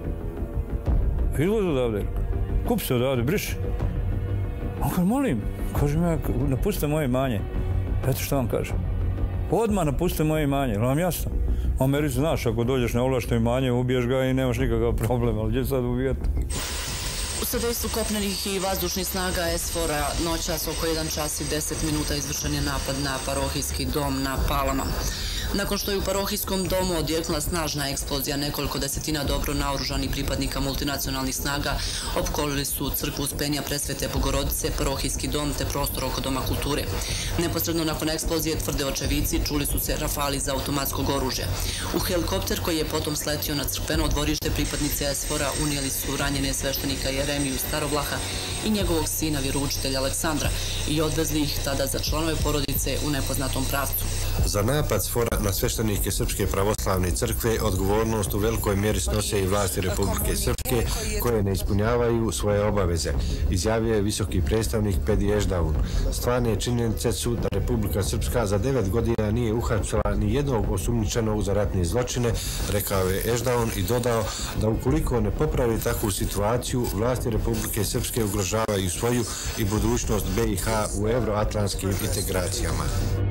S1: Izlazi odavde. Kupi se odavde, briši. On kaže, molim, kažem ja, napustite moje imanje. Eto što vam kažem. Odmah napustite moje imanje, je li vam jasno? U Americi znaš, ako dođeš na ovlašteno imanje, ubiješ ga i nemaš nikakav problem, ali gdje sad ubijati?
S9: U sadejstvu kopnenih i vazdušnih snaga SFOR-a noćas oko jedan čas i deset minuta izvršen je napad na parohijski dom na Palama. Nakon što je u parohijskom domu odjeknula snažna eksplozija, nekoliko desetina dobro naoružanih pripadnika multinacionalnih snaga opkolili su crkvu Uspenja Presvete Bogorodice, parohijski dom te prostor oko Doma kulture. Neposredno nakon eksplozije, tvrde očevici, čuli su se rafali za automatskog oružja. U helikopter koji je potom sletio na crkveno dvorište, pripadnice es for a unijeli su ranjene sveštenika Jeremiju Starovlaha i njegovog sina vjeroučitelja Aleksandra i odvezli ih tada za članove porodice u nepoznatom pravcu.
S11: Za napad es for a na sveštenike Srpske pravoslavne crkve odgovornost u velikoj mjeri snose i vlasti Republike Srpske koje ne ispunjavaju svoje obaveze, izjavio je visoki predstavnik Pedi Ešdaun. Stvarne činjenice su da Republika Srpska za devet godina nije uhapsila ni jednog osumnjičenog za ratne zločine, rekao je Ešdaun i dodao da ukoliko ne popravi takvu situaciju, vlasti Republike Srpske ugrožavaju svoju i budućnost be i ha u euroatlantskim integracijama.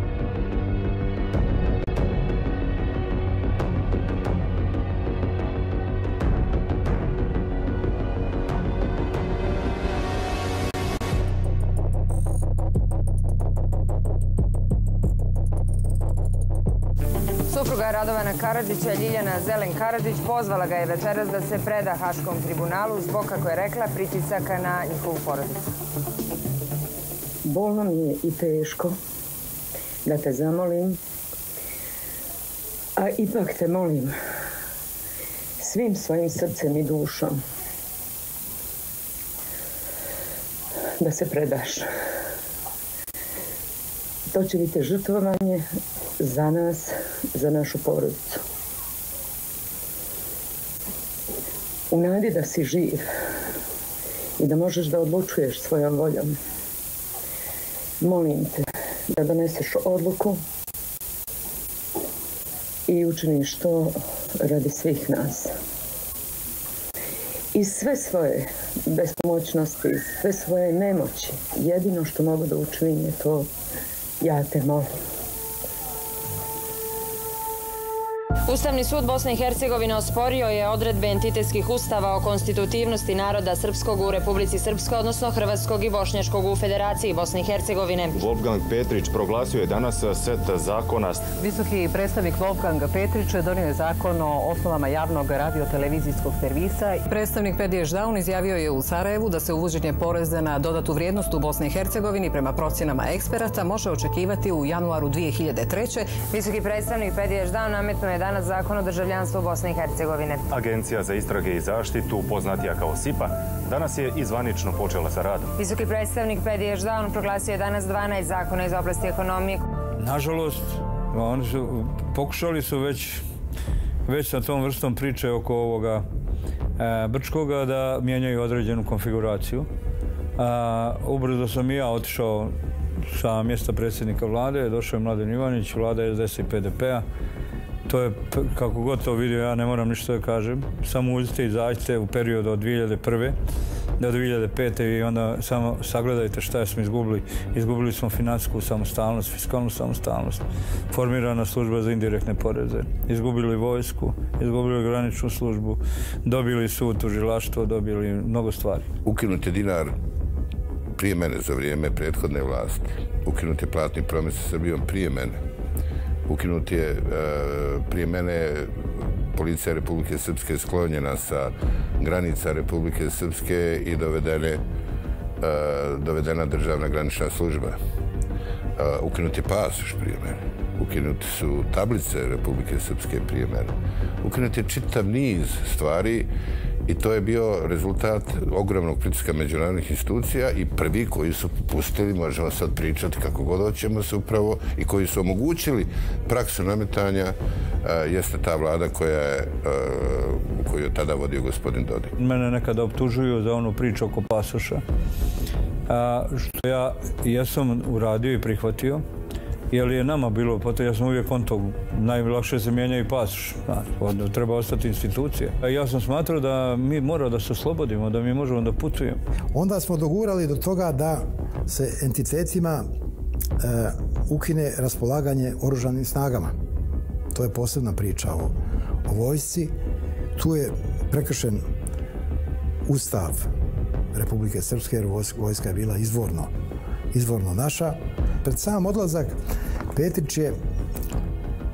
S12: Supruga Radovana Karadžića, Ljiljana Zelen Karadžić, pozvala ga je večeras da se preda Haškom tribunalu zbog, kako je rekla, pritisaka na njihovu porodicu.
S23: Bolno mi je i teško da te zamolim, a ipak te molim svim svojim srcem i dušom da se predaš. To će biti žrtvovanje za nas, za našu porodicu. U nadi da si živ i da možeš da odlučuješ svojom voljom, molim te da doneseš odluku i učiniš to radi svih nas. I sve svoje bespomoćnosti, sve svoje nemoći, jedino što mogu da učinim je to, ja te molim.
S3: Ustavni sud Bosne i Hercegovine osporio je odredbe entitetskih ustava o konstitutivnosti naroda srpskog u Republici Srpskoj, odnosno hrvatskog i bošnjačkog u Federaciji Bosne i Hercegovine.
S24: Wolfgang Petrić proglasio je danas set zakona.
S25: Visoki predstavnik Wolfgang Petrić donio je zakon o osnovama javnog radio-televizijskog servisa. Predstavnik Pedi Ešdaun izjavio je u Sarajevu da se uvođenje poreza na dodatu vrijednost u Bosni i Hercegovini prema procjenama eksperata može očekivati u januaru dvije hiljade treće.
S12: Visoki predstavnik Pedi Ešdaun nametnuo je danas zakon o državljanstvu Bosne i Hercegovine.
S24: Agencija za istrage i zaštitu, poznatija kao SIPA, danas je i zvanično počela sa radom.
S12: Visoki predstavnik Pedi Ešdaun proglasio je danas dvanaest zakona iz oblasti ekonomije.
S1: Nažalost, oni su, pokušali su već, već sa tom vrstom priče oko ovoga e, Brčkoga da mijenjaju određenu konfiguraciju. A, ubrzo sam i ja otišao sa mjesta predsjednika vlade, došao je Mladen Ivanić, vlada es de es i pe de pe a. To je, kako god to vidio, ja ne moram ništa da kažem. Samo uzite i zađite u periodu od dvije hiljade prve do dvije hiljade pete i onda samo sagledajte šta smo izgubili. Izgubili smo finansijsku samostalnost, fiskalnu samostalnost, formirana služba za indirektne poreze, izgubili vojsku, izgubili graničnu službu, dobili sud, tužilaštvo, dobili mnogo stvari.
S8: Ukinut je dinar prije mene za vrijeme prethodne vlasti. Ukinut je platni promet sa Srbijom prije mene. Ukinut je prije mene policija Republike Srpske sklonjena sa granica Republike Srpske i dovedene, dovedena državna granična služba. Ukinut je pasoš prije mene. Ukinuti su tablice Republike Srpske prije mene. Ukinut je čitav niz stvari i to je bio rezultat ogromnog pritiska međunarodnih institucija i prvi koji su pustili, možemo sad pričati kako god hoćemo se upravo, i koji su omogućili praksu nametanja jeste ta vlada koja je, koju je tada vodio gospodin Dodik.
S1: Mene nekada optužuju za onu priču oko pasoša, što ja jesam uradio i prihvatio. Jer je nama bilo, potom ja sam uvijek on to, najlakše se mijenjaju pasoš, treba ostati institucija. Ja sam smatrao da mi moramo da se oslobodimo, da mi možemo da putujemo.
S5: Onda smo dogurali do toga da se entitetima ukine raspolaganje oružanim snagama. To je posebna priča o, o vojsci. Tu je prekršen Ustav Republike Srpske, jer vojska je bila izvorno, izvorno naša. Pred sam odlazak Petrić je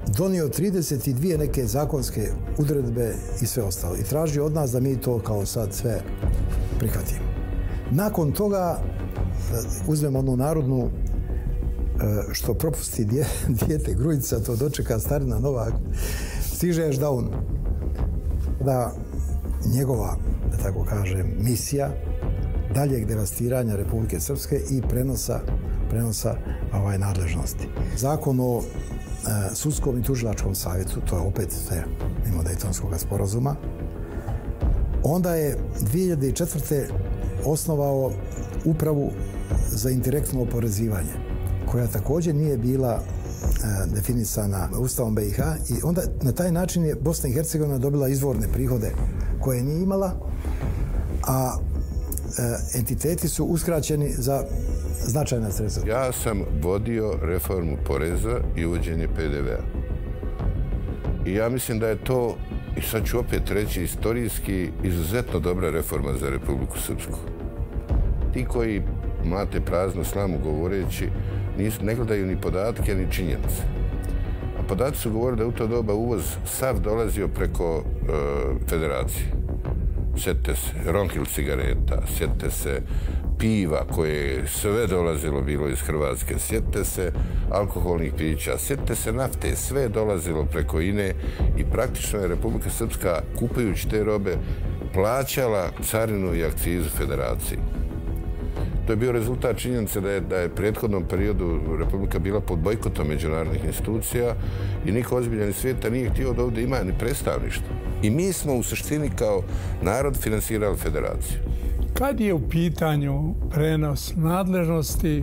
S5: donio trideset dvije neke zakonske odredbe i sve ostalo. I traži od nas da mi to kao sad sve prihvatimo. Nakon toga, uzmemo onu narodnu, što propusti dijete grujica, to dočeka starina Novak, stiže Ešdaun. Da njegova, da tako kažem, misija daljeg devastiranja Republike Srpske i prenosa, prenosa ovaj, nadležnosti. Zakon o e, sudskom i tužilačkom savjetu, to je opet sve mimo Dejtonskog sporazuma, onda je dvije hiljade četvrte. osnovao upravu za indirektno oporezivanje, koja također nije bila e, definisana Ustavom B i H i onda na taj način je Bosna i Hercegovina dobila izvorne prihode koje nije imala, a e, entiteti su uskraćeni za značajna sredstva.
S8: Ja sam vodio reformu poreza i uvođenje P D V-a. I ja mislim da je to, i sad ću opet reći, istorijski izuzetno dobra reforma za Republiku Srpsku. Ti koji mlate praznu slamu govoreći, nisu, ne gledaju ni podatke, ni činjenice. A podaci su govorili da u to doba uvoz sav dolazio preko e, federacije. Sjetite se ronkil cigareta, sjetite se piva koje je sve dolazilo bilo iz Hrvatske, sjetite se alkoholnih pića, sjetite se nafte, sve je dolazilo preko I N E i praktično je Republika Srpska, kupujući te robe, plaćala carinu i akcizu federaciji. To je bio rezultat činjenice da je, da je prethodnom periodu Republika bila pod bojkotom međunarodnih institucija i niko ozbiljan iz svijeta nije htio da ovdje ima ni predstavništvo. I mi smo u suštini kao narod finansirali federaciju.
S6: Kad je u pitanju prenos nadležnosti,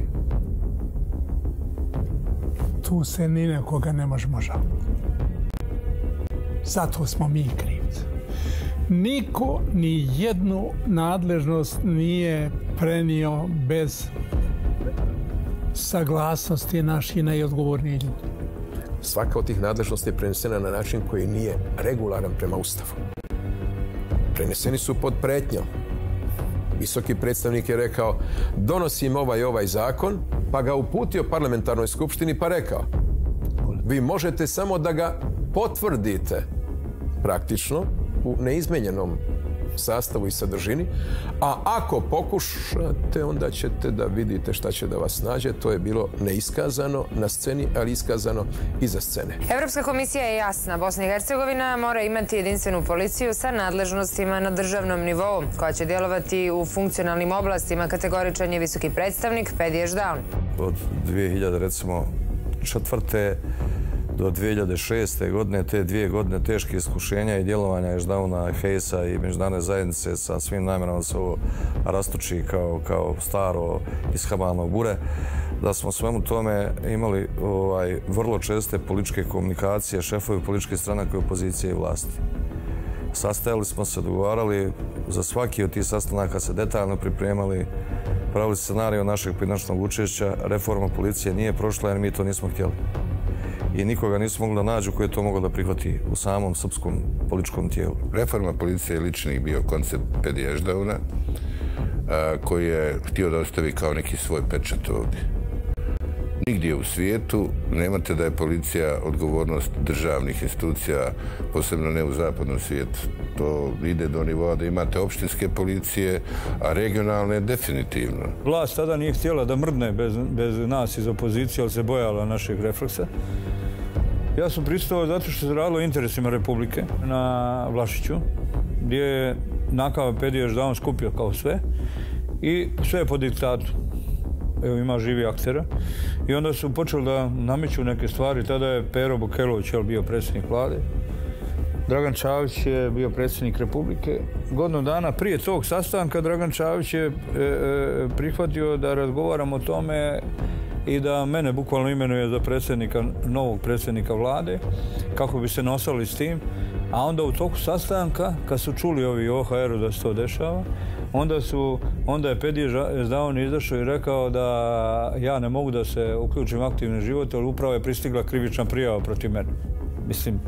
S6: tu se ni nekoga ne možemo žaliti. Zato smo mi krivci. Niko ni jednu nadležnost nije prenio bez saglasnosti naših najodgovornijih ljudi.
S22: Svaka od tih nadležnosti je prenesena na način koji nije regularan prema Ustavu. Preneseni su pod pretnjom. Visoki predstavnik je rekao, donosim ovaj ovaj zakon, pa ga uputio parlamentarnoj skupštini pa rekao, vi možete samo da ga potvrdite praktično u neizmenjenom sastavu i sadržini, a ako pokušate, onda ćete da vidite šta će da vas nađe. To je bilo neiskazano na sceni, ali iskazano iza scene.
S12: Evropska komisija je jasna. Bosna i Hercegovina mora imati jedinstvenu policiju sa nadležnostima na državnom nivou, koja će djelovati u funkcionalnim oblastima, kategoričan je visoki predstavnik Pedi Ešdaun.
S17: Od dvije hiljade četvrte do dvije hiljade šeste. godine, te dvije godine teške iskušenja i djelovanja Ešdauna, Hejsa i međunarodne zajednice sa svim namjerama se ovo rastuči kao, kao staro ishabalno bure, da smo svemu tome imali ovaj, vrlo česte političke komunikacije, šefovi političke stranaka, opozicije i vlasti. Sastajali smo se, dogovarali, za svaki od tih sastanaka se detaljno pripremali, pravili scenariju našeg pojedinačnog učešća, reforma policije nije prošla jer mi to nismo htjeli. I nikoga nisu mogli da nađu koji je to mogao da prihvati u samom srpskom političkom tijelu.
S8: Reforma policije je lični bio koncept Pedi Ešdauna, koji je htio da ostavi kao neki svoj pečat ovdje. Nigdje u svijetu nemate da je policija odgovornost državnih institucija, posebno ne u zapadnom svijetu. To ide do nivoa da imate opštinske policije, a regionalne definitivno.
S1: Vlast tada nije htjela da mrdne bez, bez nas iz opozicije, ali se bojala našeg refleksa. Ja sam pristao zato što se radilo o interesima Republike na Vlašiću, gdje je nakava Pedi Ešdaun skupio kao sve i sve je po diktatu. Evo, ima živi aktera. I onda su počeli da nameću neke stvari. Tada je Pero Bokelović bio predsjednik vlade. Dragan Čavić je bio predsjednik Republike. Godinu dana prije tog sastanka Dragan Čavić je e, e, prihvatio da razgovaramo o tome i da mene bukvalno imenuje za predsjednika, novog predsjednika vlade, kako bi se nosali s tim. A onda u toku sastanka, kad su čuli ovi O H R-u da se to dešava, onda, su, onda je Pedi Ešdaun izašao i rekao da ja ne mogu da se uključim u aktivni život, ali upravo je pristigla krivična prijava protiv mene. Mislim,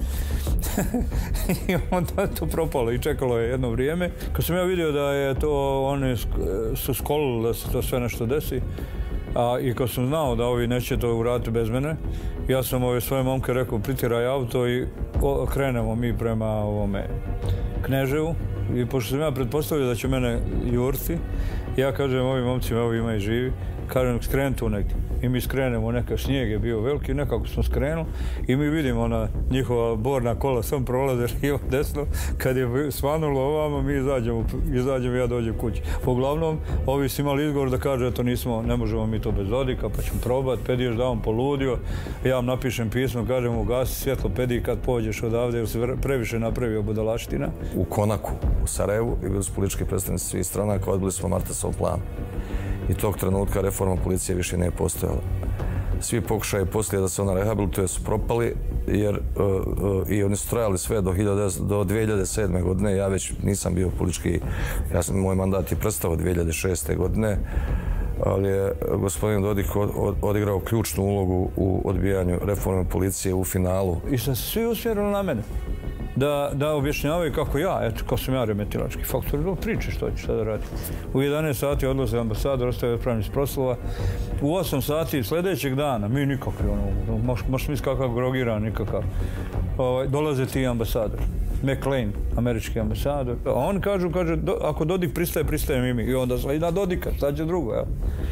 S1: i onda je to propalo i čekalo je jedno vrijeme. Kad sam ja vidio da je to, oni su skolili da se to sve nešto desi, A i kad sam znao da ovi neće to uraditi bez mene, ja sam ove svoje momke rekao pritiraj auto i krenemo mi prema ovome Kneževu. I pošto sam ja pretpostavio da će mene jurti, ja kažem ovim momcima, ovi imaju živi, kažem skren tu negdje. I mi skrenemo, neka snijeg je bio veliki, nekako smo skrenuli i mi vidimo ona njihova borna kola, sam prolaze lijevo, desno, kad je svanulo ovamo, mi izađemo, izađemo i ja dođem kući. Uglavnom, ovi su imali izgovor da kaže, eto nismo, ne možemo mi to bez Dodika, pa ćemo probati, Pediješ da on poludio, ja vam napišem pismo, kažem ugasi svjetlo, Pedij kad pođeš odavde, jer se previše napravio budalaština.
S17: U Konaku, u Sarajevu, i bili su politički predstavnici svih stranaka, odbili smo Martasov plan. I tog trenutka reforma policije više nije postojala. Svi pokušaje poslije da se ona rehabilituje su propali, jer uh, uh, i oni su trajali sve do, do dvije hiljade sedme. godine. Ja već nisam bio politički, ja sam, moj mandat je prestao dvije hiljade šeste. godine, ali je gospodin Dodik od, od, odigrao ključnu ulogu u odbijanju reforme policije u finalu.
S1: I sam se svi usmjerili na mene. Da, da objašnjavaju kako ja, eto, kao sam ja remetilački faktor, do priče što ću sada raditi. U jedanaest sati odlaze ambasador, ostaje odpravljeni s proslova. U osam sati sljedećeg dana, mi nikakvi, ono, moš, moš misli kakav grogiran, nikakav, ovaj, dolaze ti ambasador. McLean, američki ambasador. A on kažu, kaže, do, ako Dodik pristaje, pristajem i mi. I onda sledi na Dodika, šta će drugo, ja.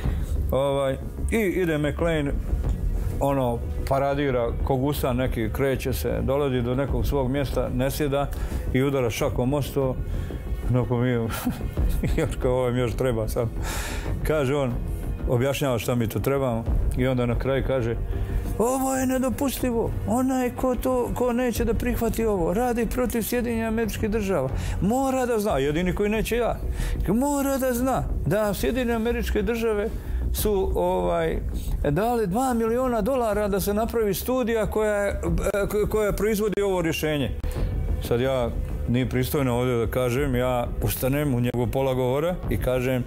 S1: Ovaj, I ide McLean, ono, paradira ko gusan neki, kreće se, dolazi do nekog svog mjesta, ne sjeda i udara šakom mosto. Noko mi, još kao ovaj još treba sam. Kaže on, objašnjava šta mi to trebamo i onda na kraju kaže ovo je nedopustivo, onaj ko, to, ko neće da prihvati ovo, radi protiv Sjedinjenih Američkih Država. Mora da zna, jedini koji neće ja, mora da zna da Sjedinjene Američke Države su ovaj, dali dva miliona dolara da se napravi studija koja, koja proizvodi ovo rješenje. Sad ja, nije pristojno ovdje da kažem, ja ustanem u njegov pola govora i kažem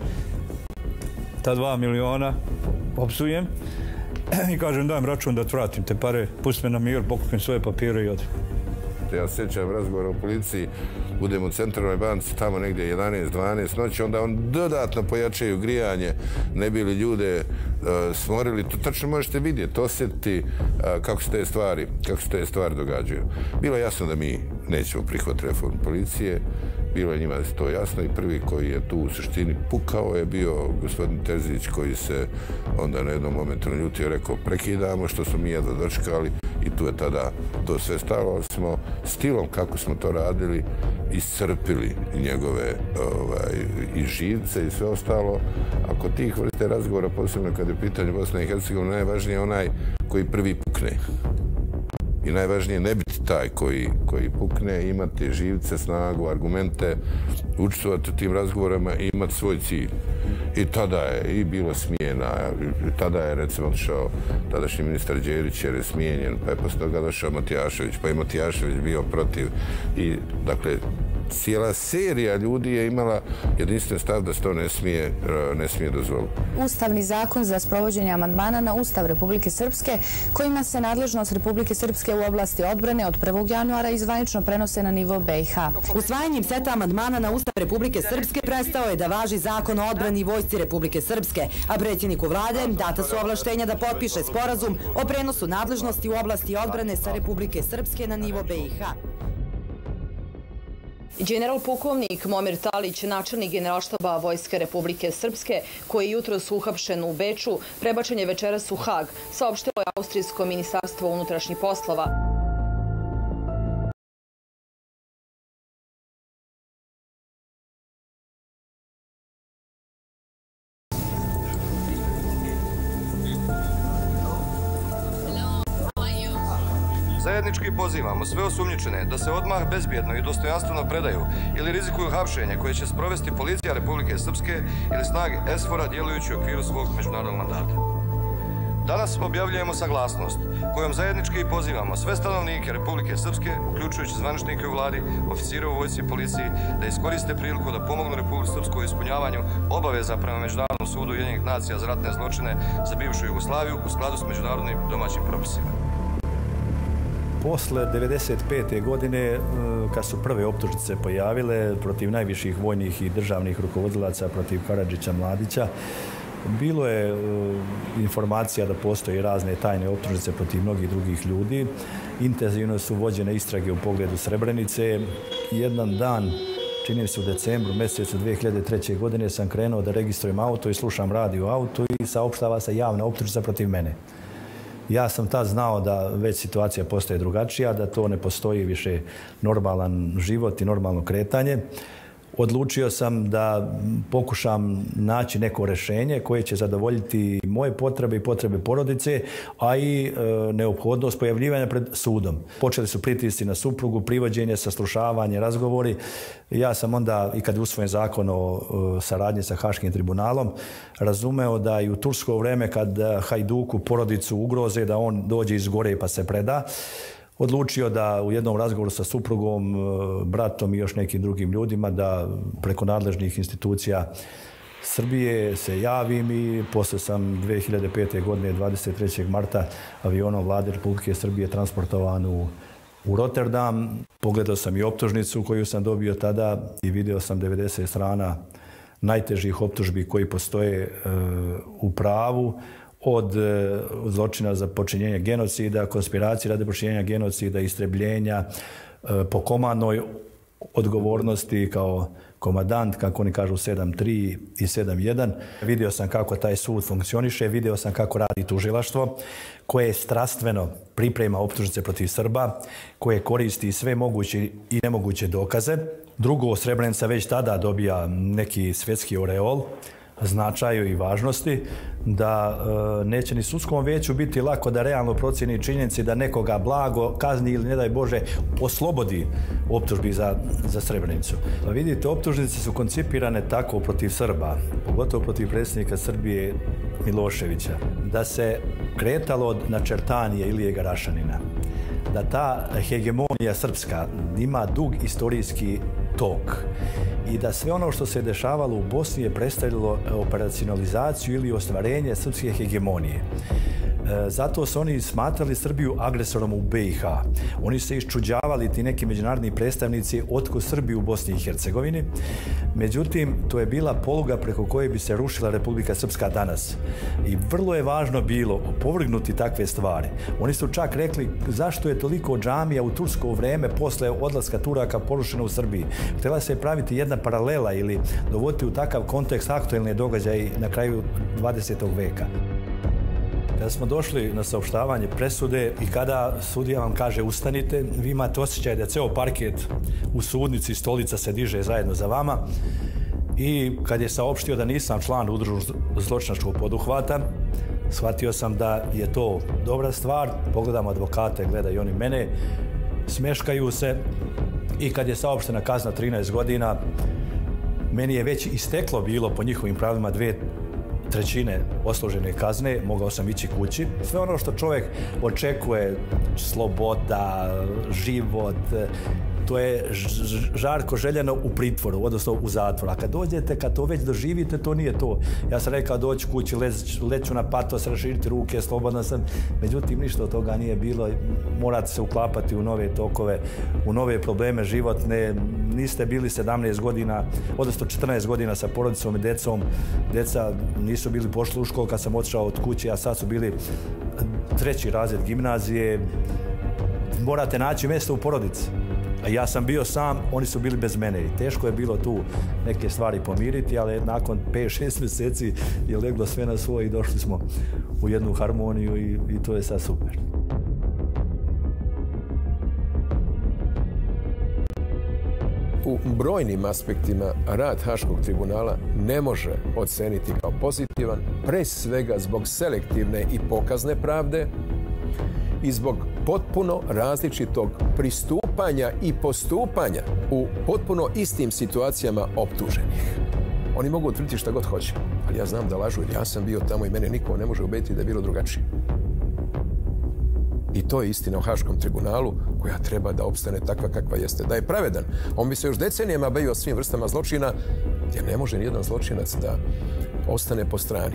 S1: ta dva miliona opsujem i kažem dajem račun da vratim te pare, pusti me na mir, pokupim svoje papire i odim.
S8: Ja sjećam razgovora u policiji, budem u centralnoj banci, tamo negdje jedanaest dvanaest noći, onda on dodatno pojačaju grijanje, ne bi li ljude uh, smorili. To tačno možete vidjeti, osjetiti uh, kako se te stvari, kako se te stvari događaju. Bilo je jasno da mi nećemo prihvatiti reformu policije, bilo je njima to jasno i prvi koji je tu u suštini pukao je bio gospodin Terzić koji se onda na jednom momentu naljutio i rekao prekidamo što smo mi jedva dočekali i tu je tada to sve stalo, ali smo stilom kako smo to radili iscrpili njegove ovaj, i živce i sve ostalo. Ako tih vrste razgovora, posebno kad je pitanje Bosne i Hercegovine, najvažnije je onaj koji prvi pukne. I najvažnije ne biti taj koji, koji pukne, imati živce, snagu, argumente, učestvovati u tim razgovorima i imati svoj cilj. I tada je i bilo smijena, tada je recimo došao tadašnji ministar Đerić jer je smijenjen, pa je posle toga došao Matijašević, pa je Matijašević bio protiv. I dakle, cijela serija ljudi je imala jedinstven stav da se to ne smije, ne smije dozvoliti.
S10: Ustavni zakon za sprovođenje amandmana na Ustav Republike Srpske, kojima se nadležnost Republike Srpske u oblasti odbrane od prvog januara izvanično prenose na nivo B i H.
S13: Usvajanjem seta amandmana na Ustav Republike Srpske prestao je da važi zakon o odbrani i vojsci Republike Srpske, a predsjedniku vlade data su ovlaštenja da potpiše sporazum o prenosu nadležnosti u oblasti odbrane sa Republike Srpske na nivo B i H.
S14: General pukovnik Momir Talić, načelnik generalštaba Vojske Republike Srpske, koji je jutros uhapšen u Beču, prebačen je večeras u Hag, saopštilo je Austrijsko ministarstvo unutrašnjih poslova.
S21: Zajednički pozivamo sve osumnjičene da se odmah bezbjedno i dostojanstveno predaju ili rizikuju hapšenje koje će sprovesti policija Republike Srpske ili snage ESFOR-a djelujući u okviru svog međunarodnog mandata. Danas objavljujemo saglasnost kojom zajednički pozivamo sve stanovnike Republike Srpske, uključujući zvaničnike u vladi, oficire u vojsci i policiji, da iskoriste priliku da pomognu Republike Srpske u ispunjavanju obaveza prema Međunarodnom sudu Ujedinjenih nacija za ratne zločine za bivšu Jugoslaviju u skladu s međunarodnim domaćim propisima.
S15: Posle devedeset pete. godine, kad su prve optužnice pojavile protiv najviših vojnih i državnih rukovodilaca, protiv Karadžića, Mladića, Bilo je informacija da postoje razne tajne optužnice protiv mnogih drugih ljudi. Intenzivno su vođene istrage u pogledu Srebrenice. Jedan dan, čini se u decembru mjesecu dvije hiljade treće. godine, sam krenuo da registrujem auto i slušam radio u autu i saopštava se javna optužnica protiv mene. Ja sam tad znao da već situacija postaje drugačija, da to ne postoji više normalan život i normalno kretanje. Odlučio sam da pokušam naći neko rješenje koje će zadovoljiti moje potrebe i potrebe porodice, a i e, neophodnost pojavljivanja pred sudom. Počeli su pritisci na suprugu, privođenje, saslušavanje, razgovori. Ja sam onda, i kad je usvojen zakon o e, saradnji sa Haškim tribunalom, razumeo da i u tursko vrijeme kad Hajduku porodicu ugroze, da on dođe iz gore pa se preda, odlučio da u jednom razgovoru sa suprugom, bratom i još nekim drugim ljudima da preko nadležnih institucija Srbije se javim i poslije sam dvije hiljade pete. godine dvadeset trećeg marta avionom Vlade Republike Srbije transportovan u, u Rotterdam. Pogledao sam i optužnicu koju sam dobio tada i vidio sam devedeset strana najtežih optužbi koji postoje e, u pravu, od zločina za počinjenje genocida, konspiracije radi počinjenja genocida, istrebljenja, po komandnoj odgovornosti kao komadant, kako oni kažu sedam tri i sedam jedan. Vidio sam kako taj sud funkcioniše, vidio sam kako radi tužilaštvo, koje strastveno priprema optužnice protiv Srba, koje koristi sve moguće i nemoguće dokaze. Drugo, Srebrenica već tada dobija neki svjetski oreol, značaju i važnosti, da e, neće ni sudskom vijeću biti lako da realno procjeni činjenici da nekoga blago kazni ili, ne daj Bože, oslobodi optužbi za, za Srebrenicu. Pa vidite, optužnice su koncipirane tako protiv Srba, pogotovo protiv predsjednika Srbije Miloševića, da se kretalo od načertanije Ilijega Rašanina, da ta hegemonija srpska ima dug istorijski tok i da sve ono što se dešavalo u Bosni je predstavljalo operacionalizaciju ili ostvarenje srpske hegemonije. Zato su oni smatrali Srbiju agresorom u be i ha. Oni se iščuđavali, ti neki međunarodni predstavnici, otkud Srbiju u Bosni i Hercegovini. Međutim, to je bila poluga preko koje bi se rušila Republika Srpska danas. I vrlo je važno bilo opovrgnuti takve stvari. Oni su čak rekli zašto je toliko džamija u tursko vrijeme posle odlaska Turaka porušeno u Srbiji. Htjela se praviti jedna paralela ili dovoditi u takav kontekst aktuelne događaje na kraju dvadesetog veka. Kada smo došli na saopštavanje presude i kada sudija vam kaže ustanite, vi imate osjećaj da ceo parket u sudnici, stolica se diže zajedno za vama. I kad je saopštio da nisam član udruženog zločinačkog poduhvata, shvatio sam da je to dobra stvar. Pogledam advokate, gledaju oni mene, smeškaju se i kad je saopštena kazna trinaest godina, meni je već isteklo bilo po njihovim pravilima dve trećine osložene kazne, mogao sam ići kući. Sve ono što čovjek očekuje, sloboda, život, to je žarko željeno u pritvoru, odnosno u zatvoru. A kad dođete, kad to već doživite, to nije to. Ja sam rekao doći kući, leću na patos, raširiti ruke, slobodan sam. Međutim, ništa od toga nije bilo. Morate se uklapati u nove tokove, u nove probleme životne. Niste bili sedamnaest godina, odnosno četrnaest godina sa porodicom i decom. Deca nisu bili pošli u školu kad sam otišao od kuće, a sad su bili treći razred gimnazije. Morate naći mjesto u porodici. A ja sam bio sam, oni su bili bez mene i teško je bilo tu neke stvari pomiriti, ali nakon pet šest mjeseci je leglo sve na svoje i došli smo u jednu harmoniju i, i to je sad super.
S22: U brojnim aspektima rad Haškog tribunala ne može oceniti kao pozitivan, pre svega zbog selektivne i pokazne pravde i zbog potpuno različitog pristupanja i postupanja u potpuno istim situacijama optuženih. Oni mogu utvrditi šta god hoće, ali ja znam da lažu jer ja sam bio tamo i mene niko ne može ubediti da je bilo drugačije. I to je istina o Haškom tribunalu koja treba da opstane takva kakva jeste. Da je pravedan, on bi se još decenijama bavio svim vrstama zločina jer ne može nijedan zločinac da ostane po strani.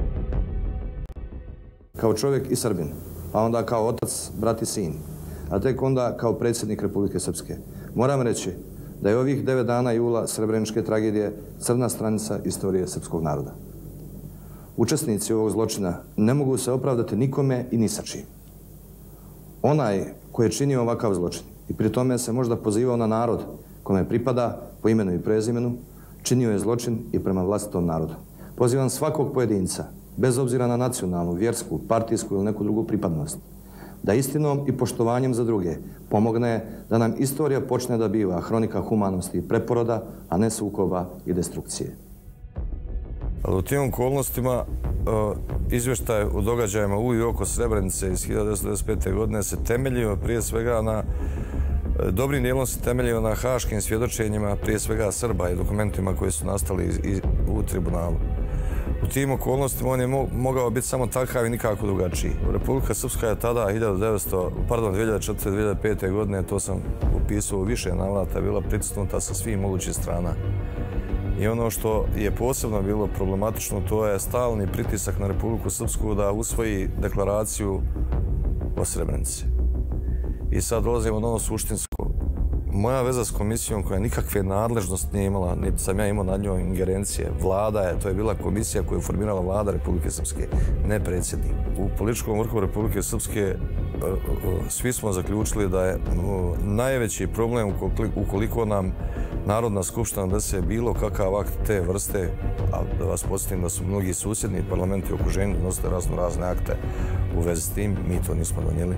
S21: Kao čovjek i Srbin, pa onda kao otac, brat i sin, a tek onda kao predsjednik Republike Srpske. Moram reći da je ovih devet dana jula srebreničke tragedije crna stranica istorije srpskog naroda. učesnici ovog zločina ne mogu se opravdati nikome i ni sa čim. Onaj koji je činio ovakav zločin i pri tome se možda pozivao na narod kome pripada po imenu i prezimenu, činio je zločin i prema vlastitom narodu. Pozivam svakog pojedinca, bez obzira na nacionalnu, vjersku, partijsku ili neku drugu pripadnost, da istinom i poštovanjem za druge pomogne da nam istorija počne da biva hronika humanosti i preporoda, a ne sukoba i destrukcije.
S17: Ali u tim okolnostima izvještaj o događajima u i oko Srebrenice iz hiljadu devetsto devedeset pete. godine se temeljio prije svega na dobrim dijelom se temeljio na haškim svjedočenjima, prije svega Srba i dokumentima koji su nastali u tribunalu. U tim okolnostima on je mogao biti samo takav i nikako drugačiji. Republika Srpska je tada dvije hiljade četvrte. do dvije hiljade pete. godine, to sam upisao više navrata, bila pritisnuta sa svih mogućih strana. I ono što je posebno bilo problematično, to je stalni pritisak na Republiku Srpsku da usvoji deklaraciju o Srebrenici. I sad dolazimo do ono suštinsko. Moja veza s komisijom koja nikakve nadležnosti nije imala, niti sam ja imao nad njoj ingerencije. Vlada je, to je bila komisija koju je formirala vlada Republike Srpske, ne predsjednik. U političkom vrhu Republike Srpske svi smo zaključili da je najveći problem ukoliko nam Narodna skupština donese bilo kakav akt te vrste, a da vas podsjetim da su mnogi susjedni parlamenti u okruženju donosili razno razne akte u vezi s tim, mi to nismo donijeli.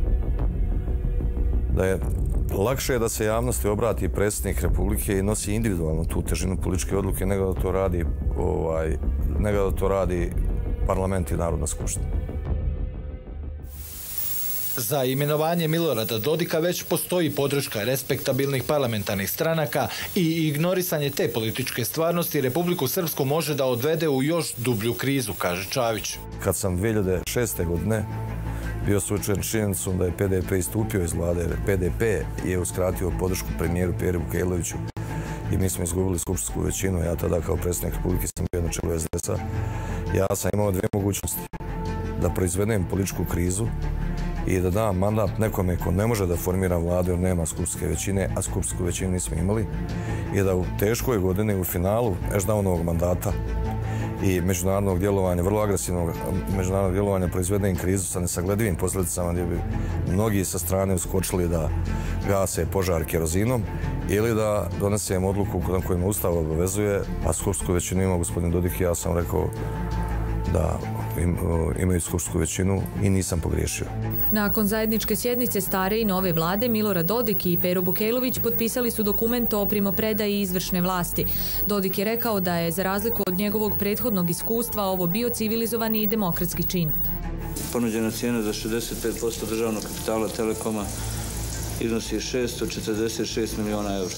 S17: Da je lakše da se javnosti obrati predsjednik Republike i nosi individualno tu težinu političke odluke nego da to radi, ovaj, nego da to radi parlament i Narodna skupština.
S7: Za imenovanje Milorada Dodika već postoji podrška respektabilnih parlamentarnih stranaka i ignorisanje te političke stvarnosti Republiku Srpsku može da odvede u još dublju krizu, kaže Čavić.
S17: Kad sam dvije hiljade šeste. godine bio suočen činjenicom da je P D P istupio iz vlade, P D P je uskratio podršku premijeru Peri Vukajloviću i mi smo izgubili skupštinsku većinu. Ja tada kao predsjednik Republike sam bio na čelu S D S-a. Ja sam imao dvije mogućnosti. Da proizvedem političku krizu i da dam mandat nekome ko ne može da formira vladu jer nema skupštinske većine, a skupštinsku većinu nismo imali, i da u teškoj godini, u finalu Ešdaunovog mandata i međunarodnog djelovanja, vrlo agresivnog međunarodnog djelovanja, proizvedem krizu sa nesagledivim posljedicama gdje bi mnogi sa strane uskočili da gase požar kerozinom ili da donesem odluku na kojima Ustav obavezuje, a skupštinsku većinu ima gospodin Dodik i ja sam rekao da imaju skupštinsku većinu i nisam pogriješio.
S16: Nakon zajedničke sjednice stare i nove vlade, Milorad Dodik i Pero Vukajlović potpisali su dokument o primopredaji izvršne vlasti. Dodik je rekao da je, za razliku od njegovog prethodnog iskustva, ovo bio civilizovani i demokratski čin.
S1: Ponuđena cijena za šezdeset pet posto državnog kapitala Telekoma iznosi šesto četrdeset šest miliona eura.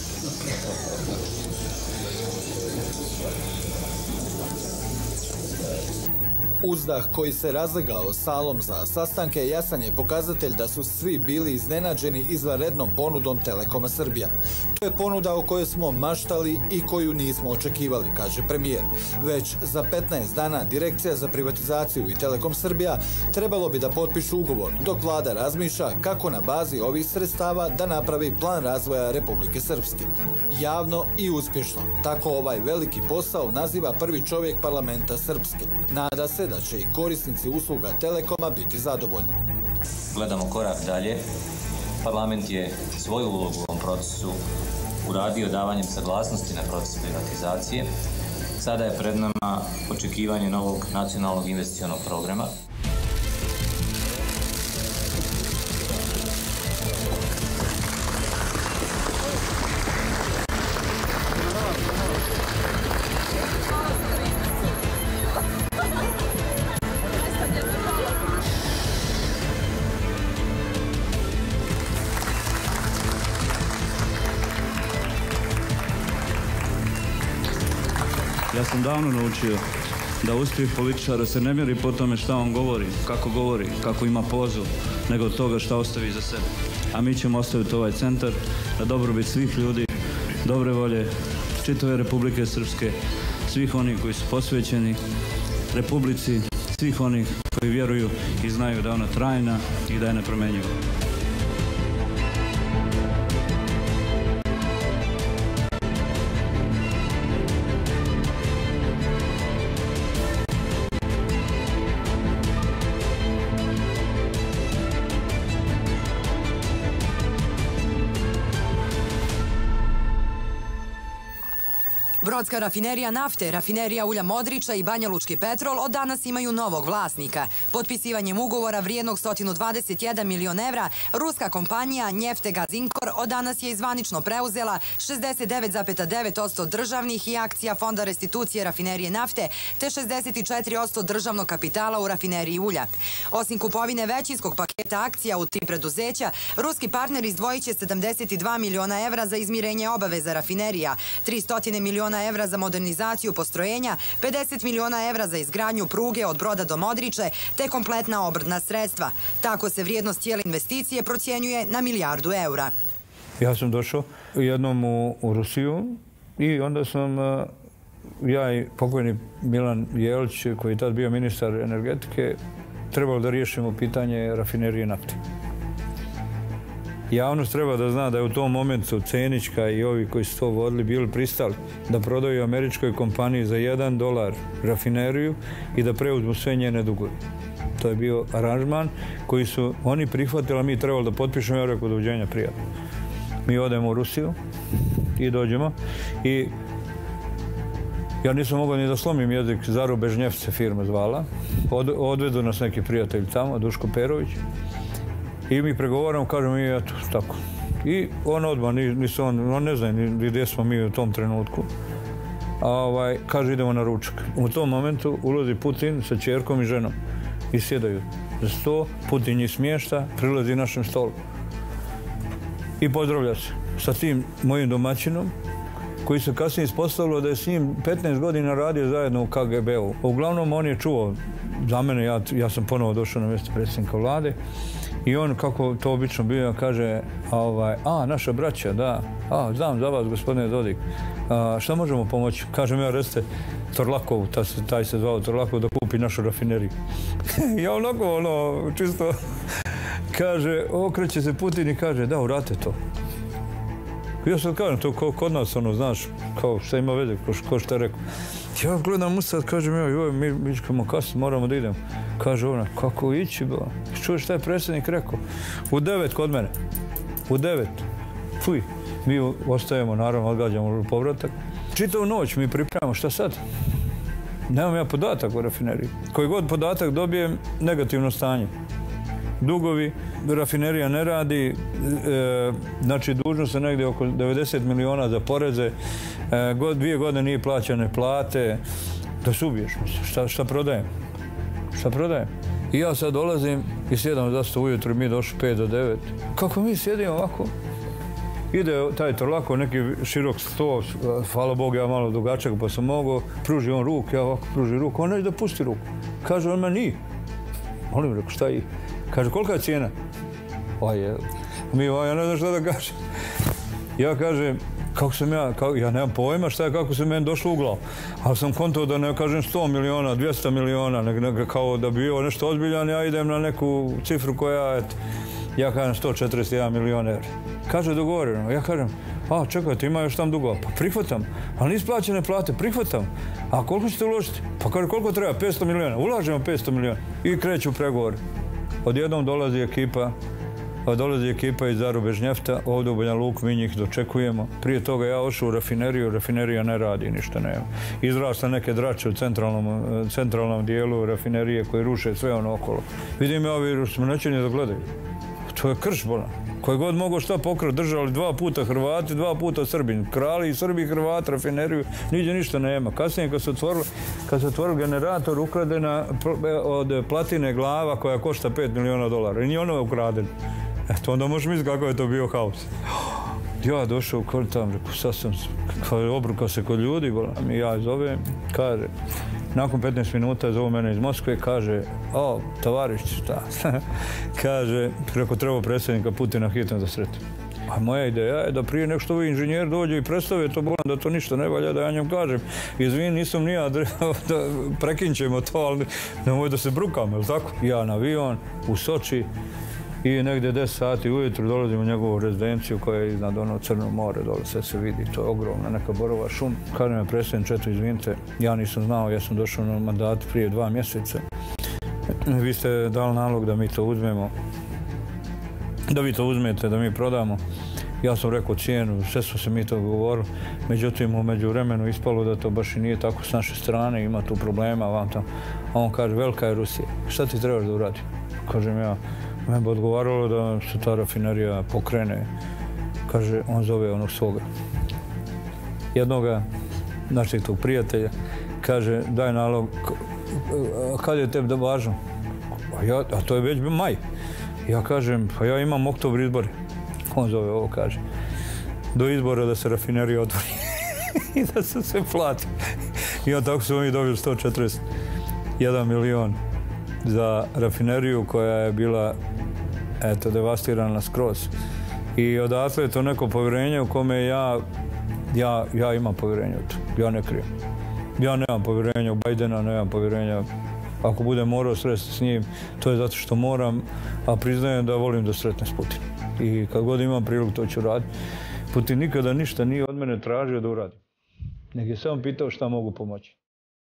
S7: Uzdah koji se razlegao salom za sastanke jasan je pokazatelj da su svi bili iznenađeni izvanrednom ponudom Telekoma Srbija. To je ponuda o kojoj smo maštali i koju nismo očekivali, kaže premijer. Već za petnaest dana Direkcija za privatizaciju i Telekom Srbija trebalo bi da potpišu ugovor, dok vlada razmišlja kako na bazi ovih sredstava da napravi plan razvoja Republike Srpske. Javno i uspješno. Tako ovaj veliki posao naziva prvi čovjek parlamenta Srpske. Nada se da će i korisnici usluga Telekoma biti zadovoljni.
S18: Gledamo korak dalje. Parlament je svoju ulogu u ovom procesu uradio davanjem saglasnosti na proces privatizacije. Sada je pred nama očekivanje novog nacionalnog investicionog programa.
S1: Ja sam davno naučio da uspjeh političara se ne mjeri po tome šta on govori, kako govori, kako ima pozu, nego od toga šta ostavi za sebe. A mi ćemo ostaviti ovaj centar na dobrobit svih ljudi, dobre volje, čitave Republike Srpske, svih onih koji su posvećeni Republici, svih onih koji vjeruju i znaju da je ona trajna i da je nepromjenjiva.
S13: Brodska rafinerija nafte, rafinerija ulja Modriča i Banja Lučki petrol od danas imaju novog vlasnika. Potpisivanjem ugovora vrijednog sto dvadeset jedan milion evra, ruska kompanija Njeftegazinkor od danas je zvanično preuzela šezdeset devet zarez devet posto državnih i akcija Fonda restitucije rafinerije nafte te šezdeset četiri posto državnog kapitala u rafineriji ulja. Osim kupovine većinskog paketa akcija u tri preduzeća, ruski partner izdvojit će sedamdeset dva miliona evra za izmirenje obaveza rafinerija, tristo miliona evra za modernizaciju postrojenja, pedeset miliona evra za izgradnju pruge od Broda do Modriče, te kompletna obrdna sredstva. Tako se vrijednost cijele investicije procjenjuje na milijardu eura.
S1: Ja sam došao jednom u, u Rusiju i onda sam ja i pokojni Milan Jelić, koji je tad bio ministar energetike, trebalo da riješimo pitanje rafinerije nafte. Javnost treba da zna da je u tom momentu Cenička i ovi koji su to vodili bili pristali da prodaju američkoj kompaniji za jedan dolar rafineriju i da preuzmu sve njene dugove. To je bio aranžman koji su oni prihvatili, a mi trebali da potpišemo, ja rekao doviđenja prijatno. Mi odemo u Rusiju i dođemo i ja nisam mogao ni da slomim jezik, Zaru Bežnjef se firma zvala. Od, odvedu nas neki prijatelj tamo, Duško Perović. I mi pregovaramo, kažemo mi, eto, tako. I on odmah, nisu on, on ne zna ni gdje smo mi u tom trenutku. A ovaj, kaže, idemo na ručak. U tom momentu ulazi Putin sa ćerkom i ženom. I sjedaju za sto, Putin njih smješta, prilazi našem stolu. I pozdravlja se sa tim mojim domaćinom, koji se kasnije ispostavilo da je s njim petnaest godina radio zajedno u K G B-u. Uglavnom, on je čuo za mene, ja, ja sam ponovo došao na mjesto predsjednika vlade, i on, kako to obično bio, kaže, ovaj, a, naša braća, da, a, znam za vas, gospodine Dodik, a, šta možemo pomoći? Kažem ja, recite Torlakovu, taj, taj se zvao Torlakov, da kupi našu rafineriju. Ja onako, ono, čisto, kaže, okreće se Putin i kaže, da, urate to. Ja sad kažem, to ko, kod nas, ono, znaš, kao šta ima veze, ko, ko šta je rekao. Ja gledam u sad, kažem, joj, mi, mi ćemo kasnije, moramo da idemo. Kaže ona, kako ići, ba? Čuješ šta je predsjednik rekao? U devet kod mene. U devet. Fuj. Mi ostajemo, naravno, odgađamo povratak. Čitavu noć mi pripremamo, šta sad? Nemam ja podatak o rafineriji. Koji god podatak dobijem, negativno stanje. Dugovi, rafinerija ne radi, e, znači dužno se negdje oko devedeset miliona za poreze, e, god, dvije godine nije plaćane plate, da se ubiješ, šta, šta prodajem? Šta prodajem? I ja sad dolazim i sjedam zasto ujutro, mi došli pet do devet. Kako mi sjedimo ovako? Ide taj Torlakov, neki širok sto, hvala Bogu, ja malo dugačak pa sam mogao, pruži on ruku, ja ovako pruži ruku, on neće da pusti ruku. Kaže on, ma nije. Molim, rekao, šta je? Kaže, kolika je cijena? Pa je, mi, ja ne znam šta da kažem. Ja kažem, kako sam ja, kako, ja nemam pojma šta je, kako se meni došlo u glavu. Ali sam kontao da ne kažem sto miliona, dvjesto miliona, nek, nek, kao da bi bio nešto ozbiljan, ja idem na neku cifru koja, et, ja kažem sto četrdeset jedan milion evra. Kaže, dogovoreno. Ja kažem, a čekaj, ti ima još tam dugo. Pa prihvatam. Ali nisu plaćene plate, prihvatam. A koliko ćete uložiti? Pa kaže, koliko treba? petsto miliona. Ulažemo petsto miliona. I kreću pregovori. Odjednom dolazi ekipa, dolazi ekipa iz Zaru Bežnjefta, ovdje u Banja Luku, mi njih dočekujemo. Prije toga ja ošao u rafineriju, rafinerija ne radi, ništa nema. Izrasla neke drače u centralnom, centralnom dijelu rafinerije koji ruše sve ono okolo. Vidim ja, ovi smo nećeni da gledaju. To je krš bolan. Koji god mogo šta pokrati, držali dva puta Hrvati, dva puta Srbi. Krali i Srbi i Hrvati rafineriju, niđe ništa nema. Kasnije kad se otvorili, kad se otvorili generator ukradena od platine glava koja košta pet miliona dolara. I nije ono je ukraden. Eto, onda možeš misliti kako je to bio haos. Ja došao u kod tam, rekao, sad sam, obrukao se kod ljudi, i ja zovem, kaže, nakon petnaest minuta zove mene iz Moskve, kaže, o, tovarić, šta? Kaže, rekao, treba predsjednika Putina hitno da sretim. A moja ideja je da prije nek što ovi inženjer dođe i predstave to, bolam da to ništa ne valja, da ja njom kažem, izvini, nisam nija, da prekinćemo to, ali nemoj da se brukam, jel tako? Ja na avion, u Soči, i negdje deset sati ujutru dolazim u njegovu rezidenciju koja je iznad ono Crno more, dole sve se vidi, to je ogromna neka borova šum. Kaže me predsjednik, eto, izvinite, ja nisam znao, ja sam došao na mandat prije dva mjeseca. Vi ste dali nalog da mi to uzmemo, da vi to uzmete, da mi prodamo. Ja sam rekao cijenu, sve smo se mi to govorili. Međutim, u međuvremenu ispalo da to baš i nije tako s naše strane, ima tu problema, vam tamo. A on kaže, velika je Rusija, šta ti trebaš da uradi? Kažem ja, meni bi odgovaralo da se ta rafinerija pokrene. Kaže, on zove onog svoga. Jednoga, našeg tog prijatelja, kaže, daj nalog, kad je tebi da važno? A, ja, a to je već maj. Ja kažem, pa ja imam oktobar izbore. On zove ovo, kaže, do izbora da se rafinerija otvori i da se sve plati. I on tako su mi dobili sto četrdeset jedan milion za rafineriju koja je bila, eto, devastirana skroz. I odatle je to neko povjerenje u kome ja, ja, ja imam povjerenje u to. Ja ne krijem. Ja nemam povjerenja u Bajdena, nemam povjerenja. Ako budem morao sresti s njim, to je zato što moram, a priznajem da volim da sretnem s Putinom. I kad god imam priliku, to ću raditi. Putin nikada ništa nije od mene tražio da uradim. Nek je samo pitao šta mogu pomoći.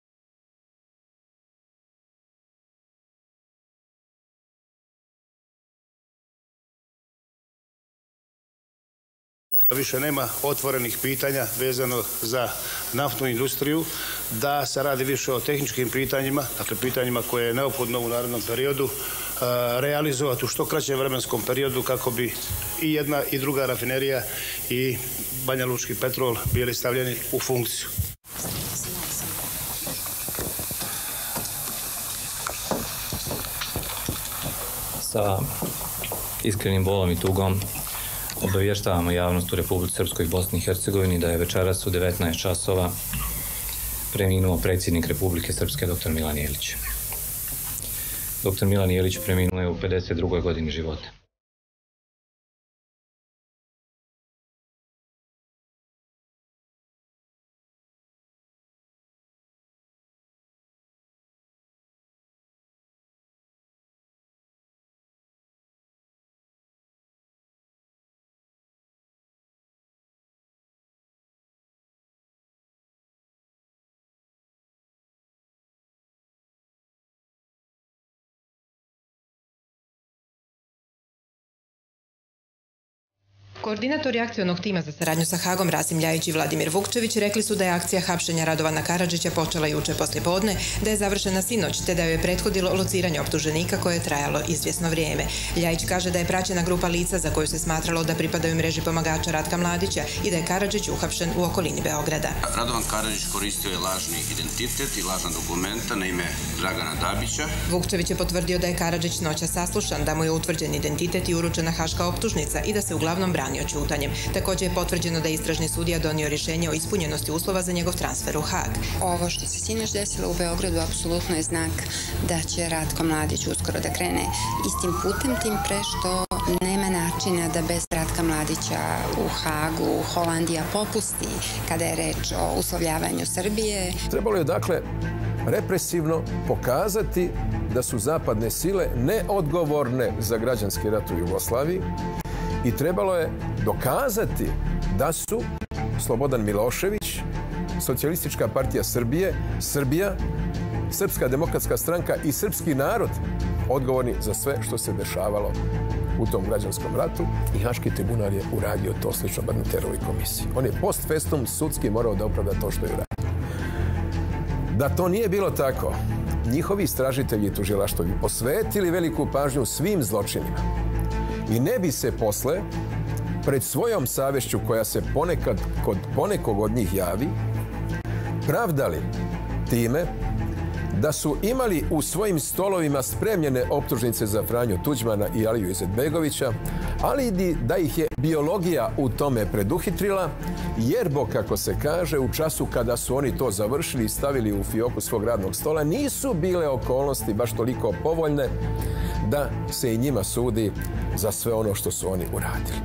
S2: Više nema otvorenih pitanja vezano za naftnu industriju, da se radi više o tehničkim pitanjima, dakle pitanjima koje je neophodno u narednom periodu realizovati u što kraćem vremenskom periodu kako bi i jedna i druga rafinerija i Banja Lučki petrol bili stavljeni u funkciju.
S18: Sa iskrenim bolom i tugom obavještavamo javnost u Republici Srpskoj i Bosni i Hercegovini da je večeras u devetnaest časova preminuo predsjednik Republike Srpske doktor Milan Jelić. doktor Milan Jelić preminuo je u pedeset drugoj godini života.
S4: Koordinatori akcionog tima za saradnju sa Hagom Rasim Ljajić i Vladimir Vukčević rekli su da je akcija hapšenja Radovana Karadžića počela juče poslijepodne, da je završena sinoć, te da joj je prethodilo lociranje optuženika koje je trajalo izvjesno vrijeme. Ljajić kaže da je praćena grupa lica za koju se smatralo da pripadaju mreži pomagača Ratka Mladića i da je Karadžić uhapšen u okolini Beograda.
S9: Radovan Karadžić koristio je lažni identitet i lažna dokumenta na ime Dragana Dabića.
S4: Vukčević je potvrdio da je Karadžić noća saslušan, da mu je utvrđen identitet i uručena haška optužnica i da se uglavnom brani ćutanjem. Također je potvrđeno da je istražni sudija donio rješenje o ispunjenosti uslova za njegov transfer u Hag.
S19: Ovo što se sinoć desilo u Beogradu apsolutno je znak da će Ratko Mladić uskoro da krene istim putem, tim pre što nema načina da bez Ratka Mladića u Hagu Holandija popusti kada je reč o uslovljavanju Srbije.
S22: Trebalo je dakle represivno pokazati da su zapadne sile neodgovorne za građanski rat u Jugoslaviji i trebalo je dokazati da su Slobodan Milošević, Socijalistička partija Srbije, Srbija, Srpska demokratska stranka i srpski narod odgovorni za sve što se dešavalo u tom građanskom ratu i Haški tribunal je uradio to slično Badinterovoj komisiji. On je post festum sudski morao da opravda to što je uradio. Da to nije bilo tako, njihovi istražitelji i tužilaštvovi posvetili veliku pažnju svim zločinima i ne bi se posle, pred svojom savješću koja se ponekad kod ponekog od njih javi, pravdali time da su imali u svojim stolovima spremljene optužnice za Franju Tuđmana i Aliju Izetbegovića, ali i da ih je biologija u tome preduhitrila, jer, bo, kako se kaže, u času kada su oni to završili i stavili u fioku svog radnog stola, nisu bile okolnosti baš toliko povoljne da se i njima sudi za sve ono što su oni uradili.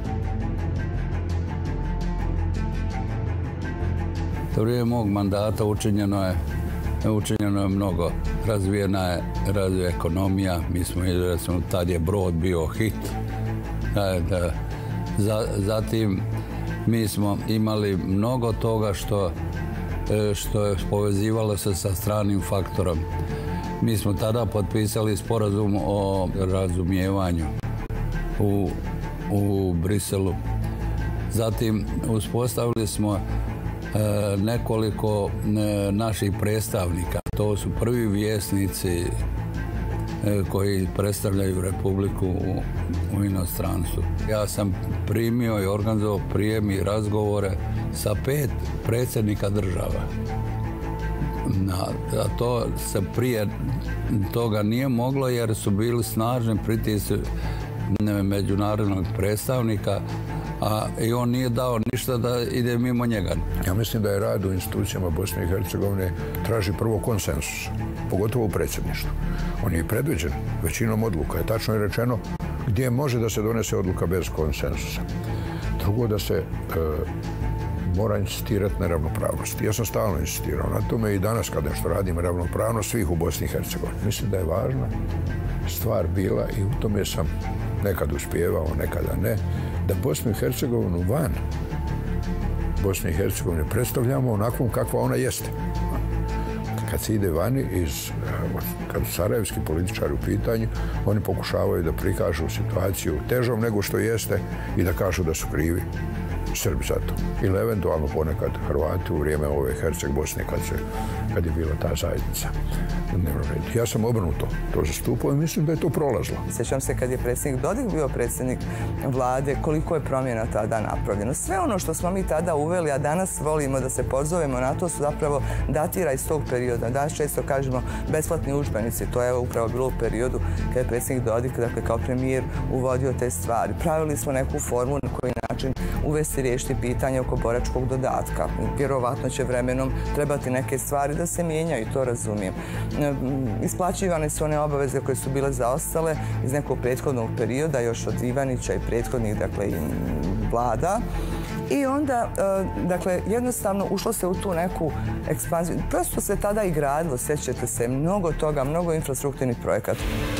S20: Za vrijeme mog mandata učinjeno je Učinjeno je mnogo. Razvijena je razvija ekonomija. Mi smo, recimo, tad je brod bio hit. Da, da. Za, zatim, mi smo imali mnogo toga što, što je povezivalo se sa stranim faktorom. Mi smo tada potpisali sporazum o razumijevanju u, u Briselu. Zatim uspostavili smo nekoliko naših predstavnika. To su prvi vjesnici koji predstavljaju Republiku u inostranstvu. Ja sam primio i organizovao prijem i razgovore sa pet predsjednika država. A to se prije toga nije moglo jer su bili snažni pritisci međunarodnog predstavnika, a i on nije dao ništa da ide mimo njega.
S3: Ja mislim da je rad u institucijama Bosne i Hercegovine traži prvo konsensus, pogotovo u predsjedništvu. On je i predviđen većinom odluka. Je tačno je rečeno gdje može da se donese odluka bez konsensusa. Drugo, da se e, mora insistirati na ravnopravnosti. Ja sam stalno insistirao na tome i danas kad nešto radim ravnopravnost svih u Bosni i Hercegovini. Mislim da je važna stvar bila i u tome sam nekad uspijevao, nekada ne, da Bosnu i Hercegovinu van Bosne i Hercegovine predstavljamo onakvom kakva ona jeste. Kad se ide vani, iz, kad su sarajevski političari u pitanju, oni pokušavaju da prikažu situaciju težom nego što jeste i da kažu da su krivi Srbi za to. Ili eventualno ponekad Hrvati u vrijeme ove Herceg Bosne kad, se, kad je bila ta zajednica. Ja sam obrnuto to zastupao i mislim da je to prolazlo.
S11: Sjećam se kad je predsjednik Dodik bio predsjednik vlade, koliko je promjena tada napravljeno. Sve ono što smo mi tada uveli, a danas volimo da se pozovemo na to, su zapravo datira iz tog perioda. Danas često kažemo besplatni udžbenici. To je upravo bilo u periodu kada je predsjednik Dodik, dakle kao premijer, uvodio te stvari. Pravili smo neku formu na koji način uvesti riješiti pitanje oko boračkog dodatka. Vjerovatno će vremenom trebati neke stvari da se mijenjaju, to razumijem. Isplaćivane su one obaveze koje su bile zaostale iz nekog prethodnog perioda, još od Ivanića i prethodnih, dakle, vlada. I onda, dakle, jednostavno ušlo se u tu neku ekspanziju. Prosto se tada i gradilo, sjećate se, mnogo toga, mnogo infrastrukturnih projekata.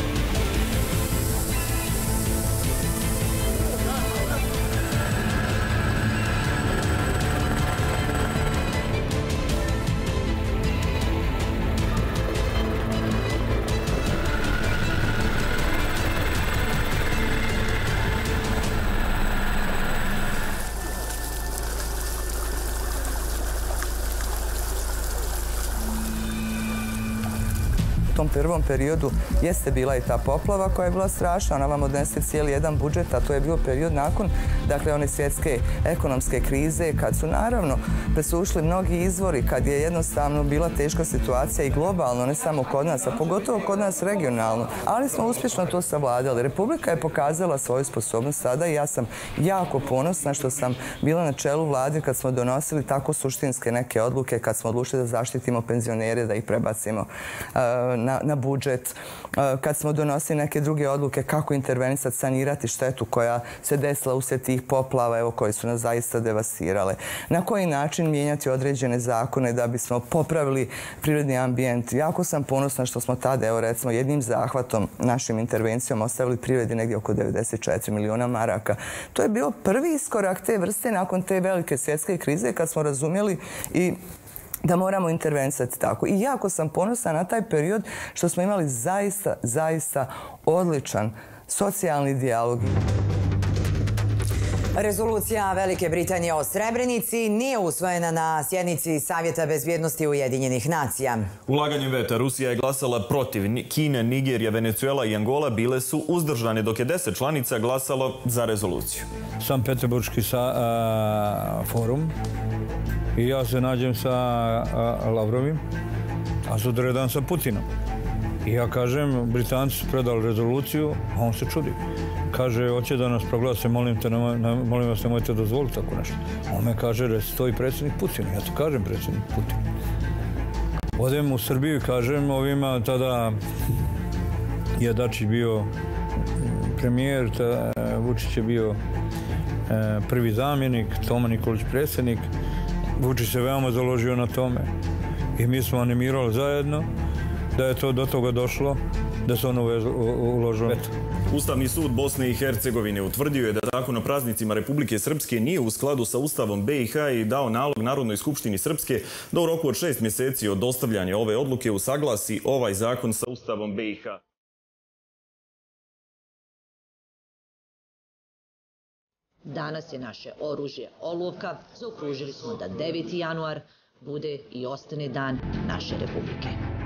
S11: U tom prvom periodu jeste bila i ta poplava koja je bila strašna. Ona vam odnese cijeli jedan budžet, a to je bio period nakon, dakle, one svjetske ekonomske krize, kad su naravno presušili mnogi izvori, kad je jednostavno bila teška situacija i globalno, ne samo kod nas, a pogotovo kod nas regionalno. Ali smo uspješno to savladali. Republika je pokazala svoju sposobnost sada i ja sam jako ponosna što sam bila na čelu vlade kad smo donosili tako suštinske neke odluke, kad smo odlučili da zaštitimo penzionere, da ih prebacimo uh, Na, na budžet, kad smo donosili neke druge odluke kako intervenisati, sanirati štetu koja se desila uslijed tih poplava, evo, koje su nas zaista devastirale. Na koji način mijenjati određene zakone da bismo popravili privredni ambijent. Jako sam ponosna što smo tada, evo, recimo, jednim zahvatom, našim intervencijom ostavili privredi negdje oko devedeset četiri miliona maraka. To je bio prvi iskorak te vrste nakon te velike svjetske krize kad smo razumjeli i da moramo intervenisati tako. I jako sam ponosna na taj period što smo imali zaista, zaista odličan socijalni dijalog.
S23: Rezolucija Velike Britanije o Srebrenici nije usvojena na sjednici Savjeta bezbjednosti Ujedinjenih nacija.
S24: Ulaganjem veta Rusija je glasala protiv. Kina, Nigerija, Venezuela i Angola bile su uzdržane, dok je deset članica glasalo za rezoluciju.
S1: Sam Peterburški forum i ja se nađem sa Lavrovim, a sutradan sa Putinom. I ja kažem, Britanci su predali rezoluciju, a on se čudi. Kaže, hoće da nas proglase, molim, te, molim vas, nemojte dozvoliti tako nešto. On me kaže, da stoji predsjednik Putin. Ja to kažem, predsjednik Putin. Odem u Srbiju i kažem ovima, tada je Dačić bio premijer, Vučić je bio prvi zamjenik, Toma Nikolić predsjednik. Vučić se veoma založio na tome i mi smo animirali zajedno da je to do toga došlo, da se ono uložilo veto.
S24: Ustavni sud Bosne i Hercegovine utvrdio je da Zakon o praznicima Republike Srpske nije u skladu sa Ustavom B i H i dao nalog Narodnoj skupštini Srpske da u roku od šest mjeseci od dostavljanja ove odluke usaglasi ovaj zakon sa Ustavom B i H.
S5: Danas je naše oružje olovka. Zaokružili smo da deveti januar bude i ostane dan naše Republike.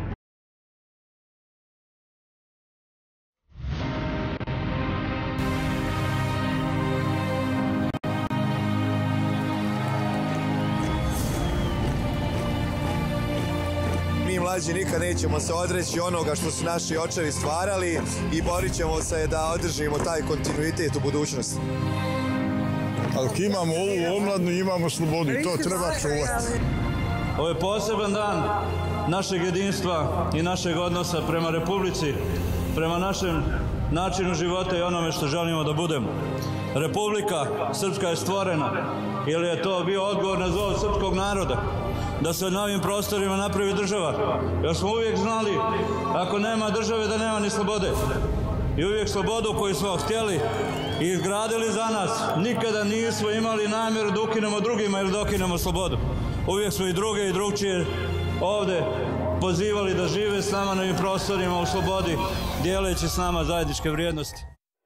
S6: Mi mlađi nikad nećemo se odreći onoga što su naši očevi stvarali i borit ćemo se da održimo taj kontinuitet u budućnosti.
S8: Ali imamo ovu omladnu i imamo slobodu i to treba čuvati.
S1: Ovo je poseban dan našeg jedinstva i našeg odnosa prema Republici, prema našem načinu života i onome što želimo da budemo. Republika Srpska je stvorena, jer je to bio odgovor na zov srpskog naroda, da se na ovim prostorima napravi država. Jer smo uvijek znali, ako nema države, da nema ni slobode. I uvijek slobodu koju smo htjeli i izgradili za nas, nikada nismo imali namjeru da ukinemo drugima ili da ukinemo slobodu. Uvijek smo i druge i drugčije ovde pozivali da žive s nama na ovim prostorima u slobodi, dijeleći s nama zajedničke vrijednosti.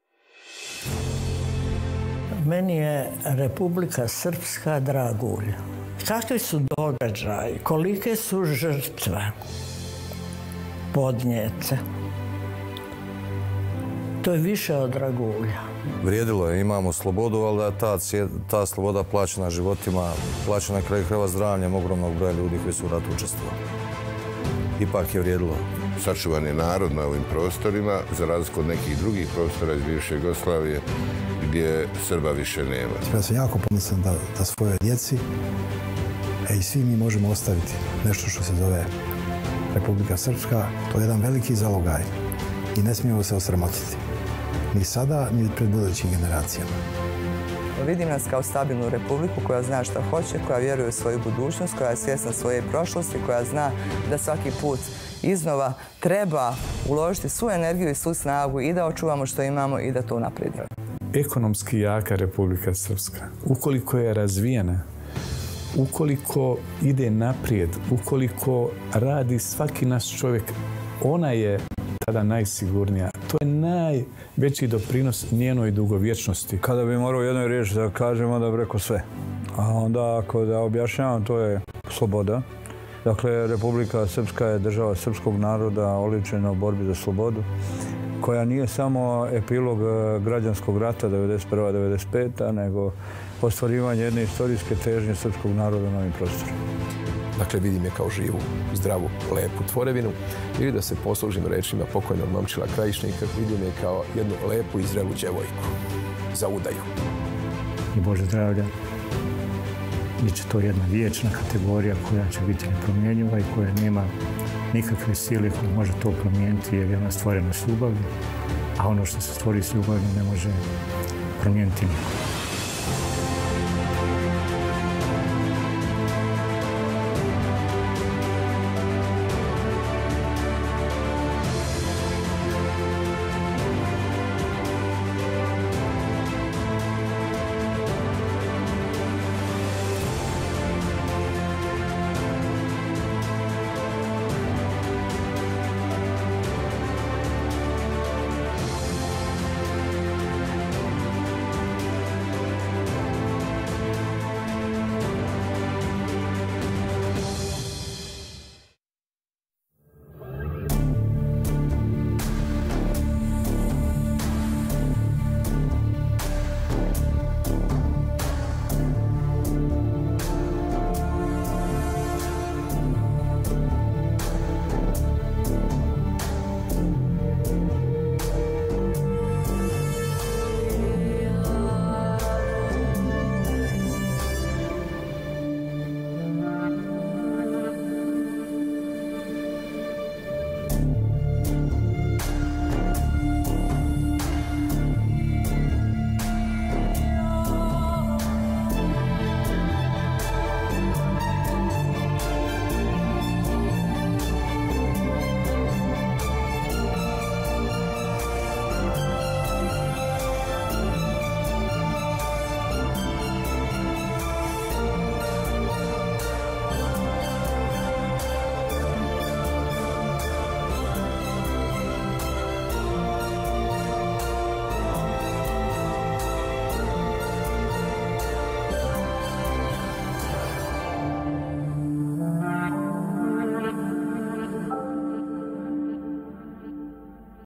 S12: Meni je Republika Srpska dragulja. Kakvi su događaji, kolike su žrtve podnijete. To je više od dragulja.
S21: Vrijedilo je, imamo slobodu, ali da je ta, ta sloboda plaćena životima, plaćena na kraju krajeva zdravljem ogromnog broja ljudi koji su u ratu učestvovali. Ipak je vrijedilo.
S25: Sačuvan je narod na ovim prostorima, za razliku od nekih drugih prostora iz bivše Jugoslavije, gdje Srba više nema.
S26: Ja sam jako ponosan da, da svojoj djeci e, i svi mi možemo ostaviti nešto što se zove Republika Srpska. To je jedan veliki zalogaj i ne smijemo se osramotiti. Ni sada, ni pred budućim generacijama.
S11: Vidim nas kao stabilnu republiku koja zna šta hoće, koja vjeruje u svoju budućnost, koja je svjesna svoje prošlosti, koja zna da svaki put iznova treba uložiti svu energiju i svu snagu i da očuvamo što imamo i da to unapredimo.
S27: Ekonomski jaka Republika Srpska, ukoliko je razvijena, ukoliko ide naprijed, ukoliko radi svaki naš čovjek, ona je tada najsigurnija. To je najveći doprinos njenoj dugovječnosti.
S1: Kada bi morao u jednoj riječi da kažem, onda bi rekao sve. A onda ako da objašnjavam, to je sloboda. Dakle, Republika Srpska je država srpskog naroda oličena u borbi za slobodu, koja nije samo epilog građanskog rata devedeset prva devedeset peta nego ostvarivanje jedne istorijske težnje srpskog naroda na ovim prostorima.
S22: Dakle, vidim je kao živu, zdravu, lepu tvorevinu. Ili da se poslužim rečima pokojnog Momčila Krajišnika, vidim je kao jednu lepu i zrelu djevojku za udaju.
S26: I Bože zdravlja, bit će to jedna vječna kategorija koja će biti nepromjenjiva i koja nema nikakve sile koja može to promijeniti jer je ona stvorena s ljubavlju, a ono što se stvori s ljubavlju ne može promijeniti niko.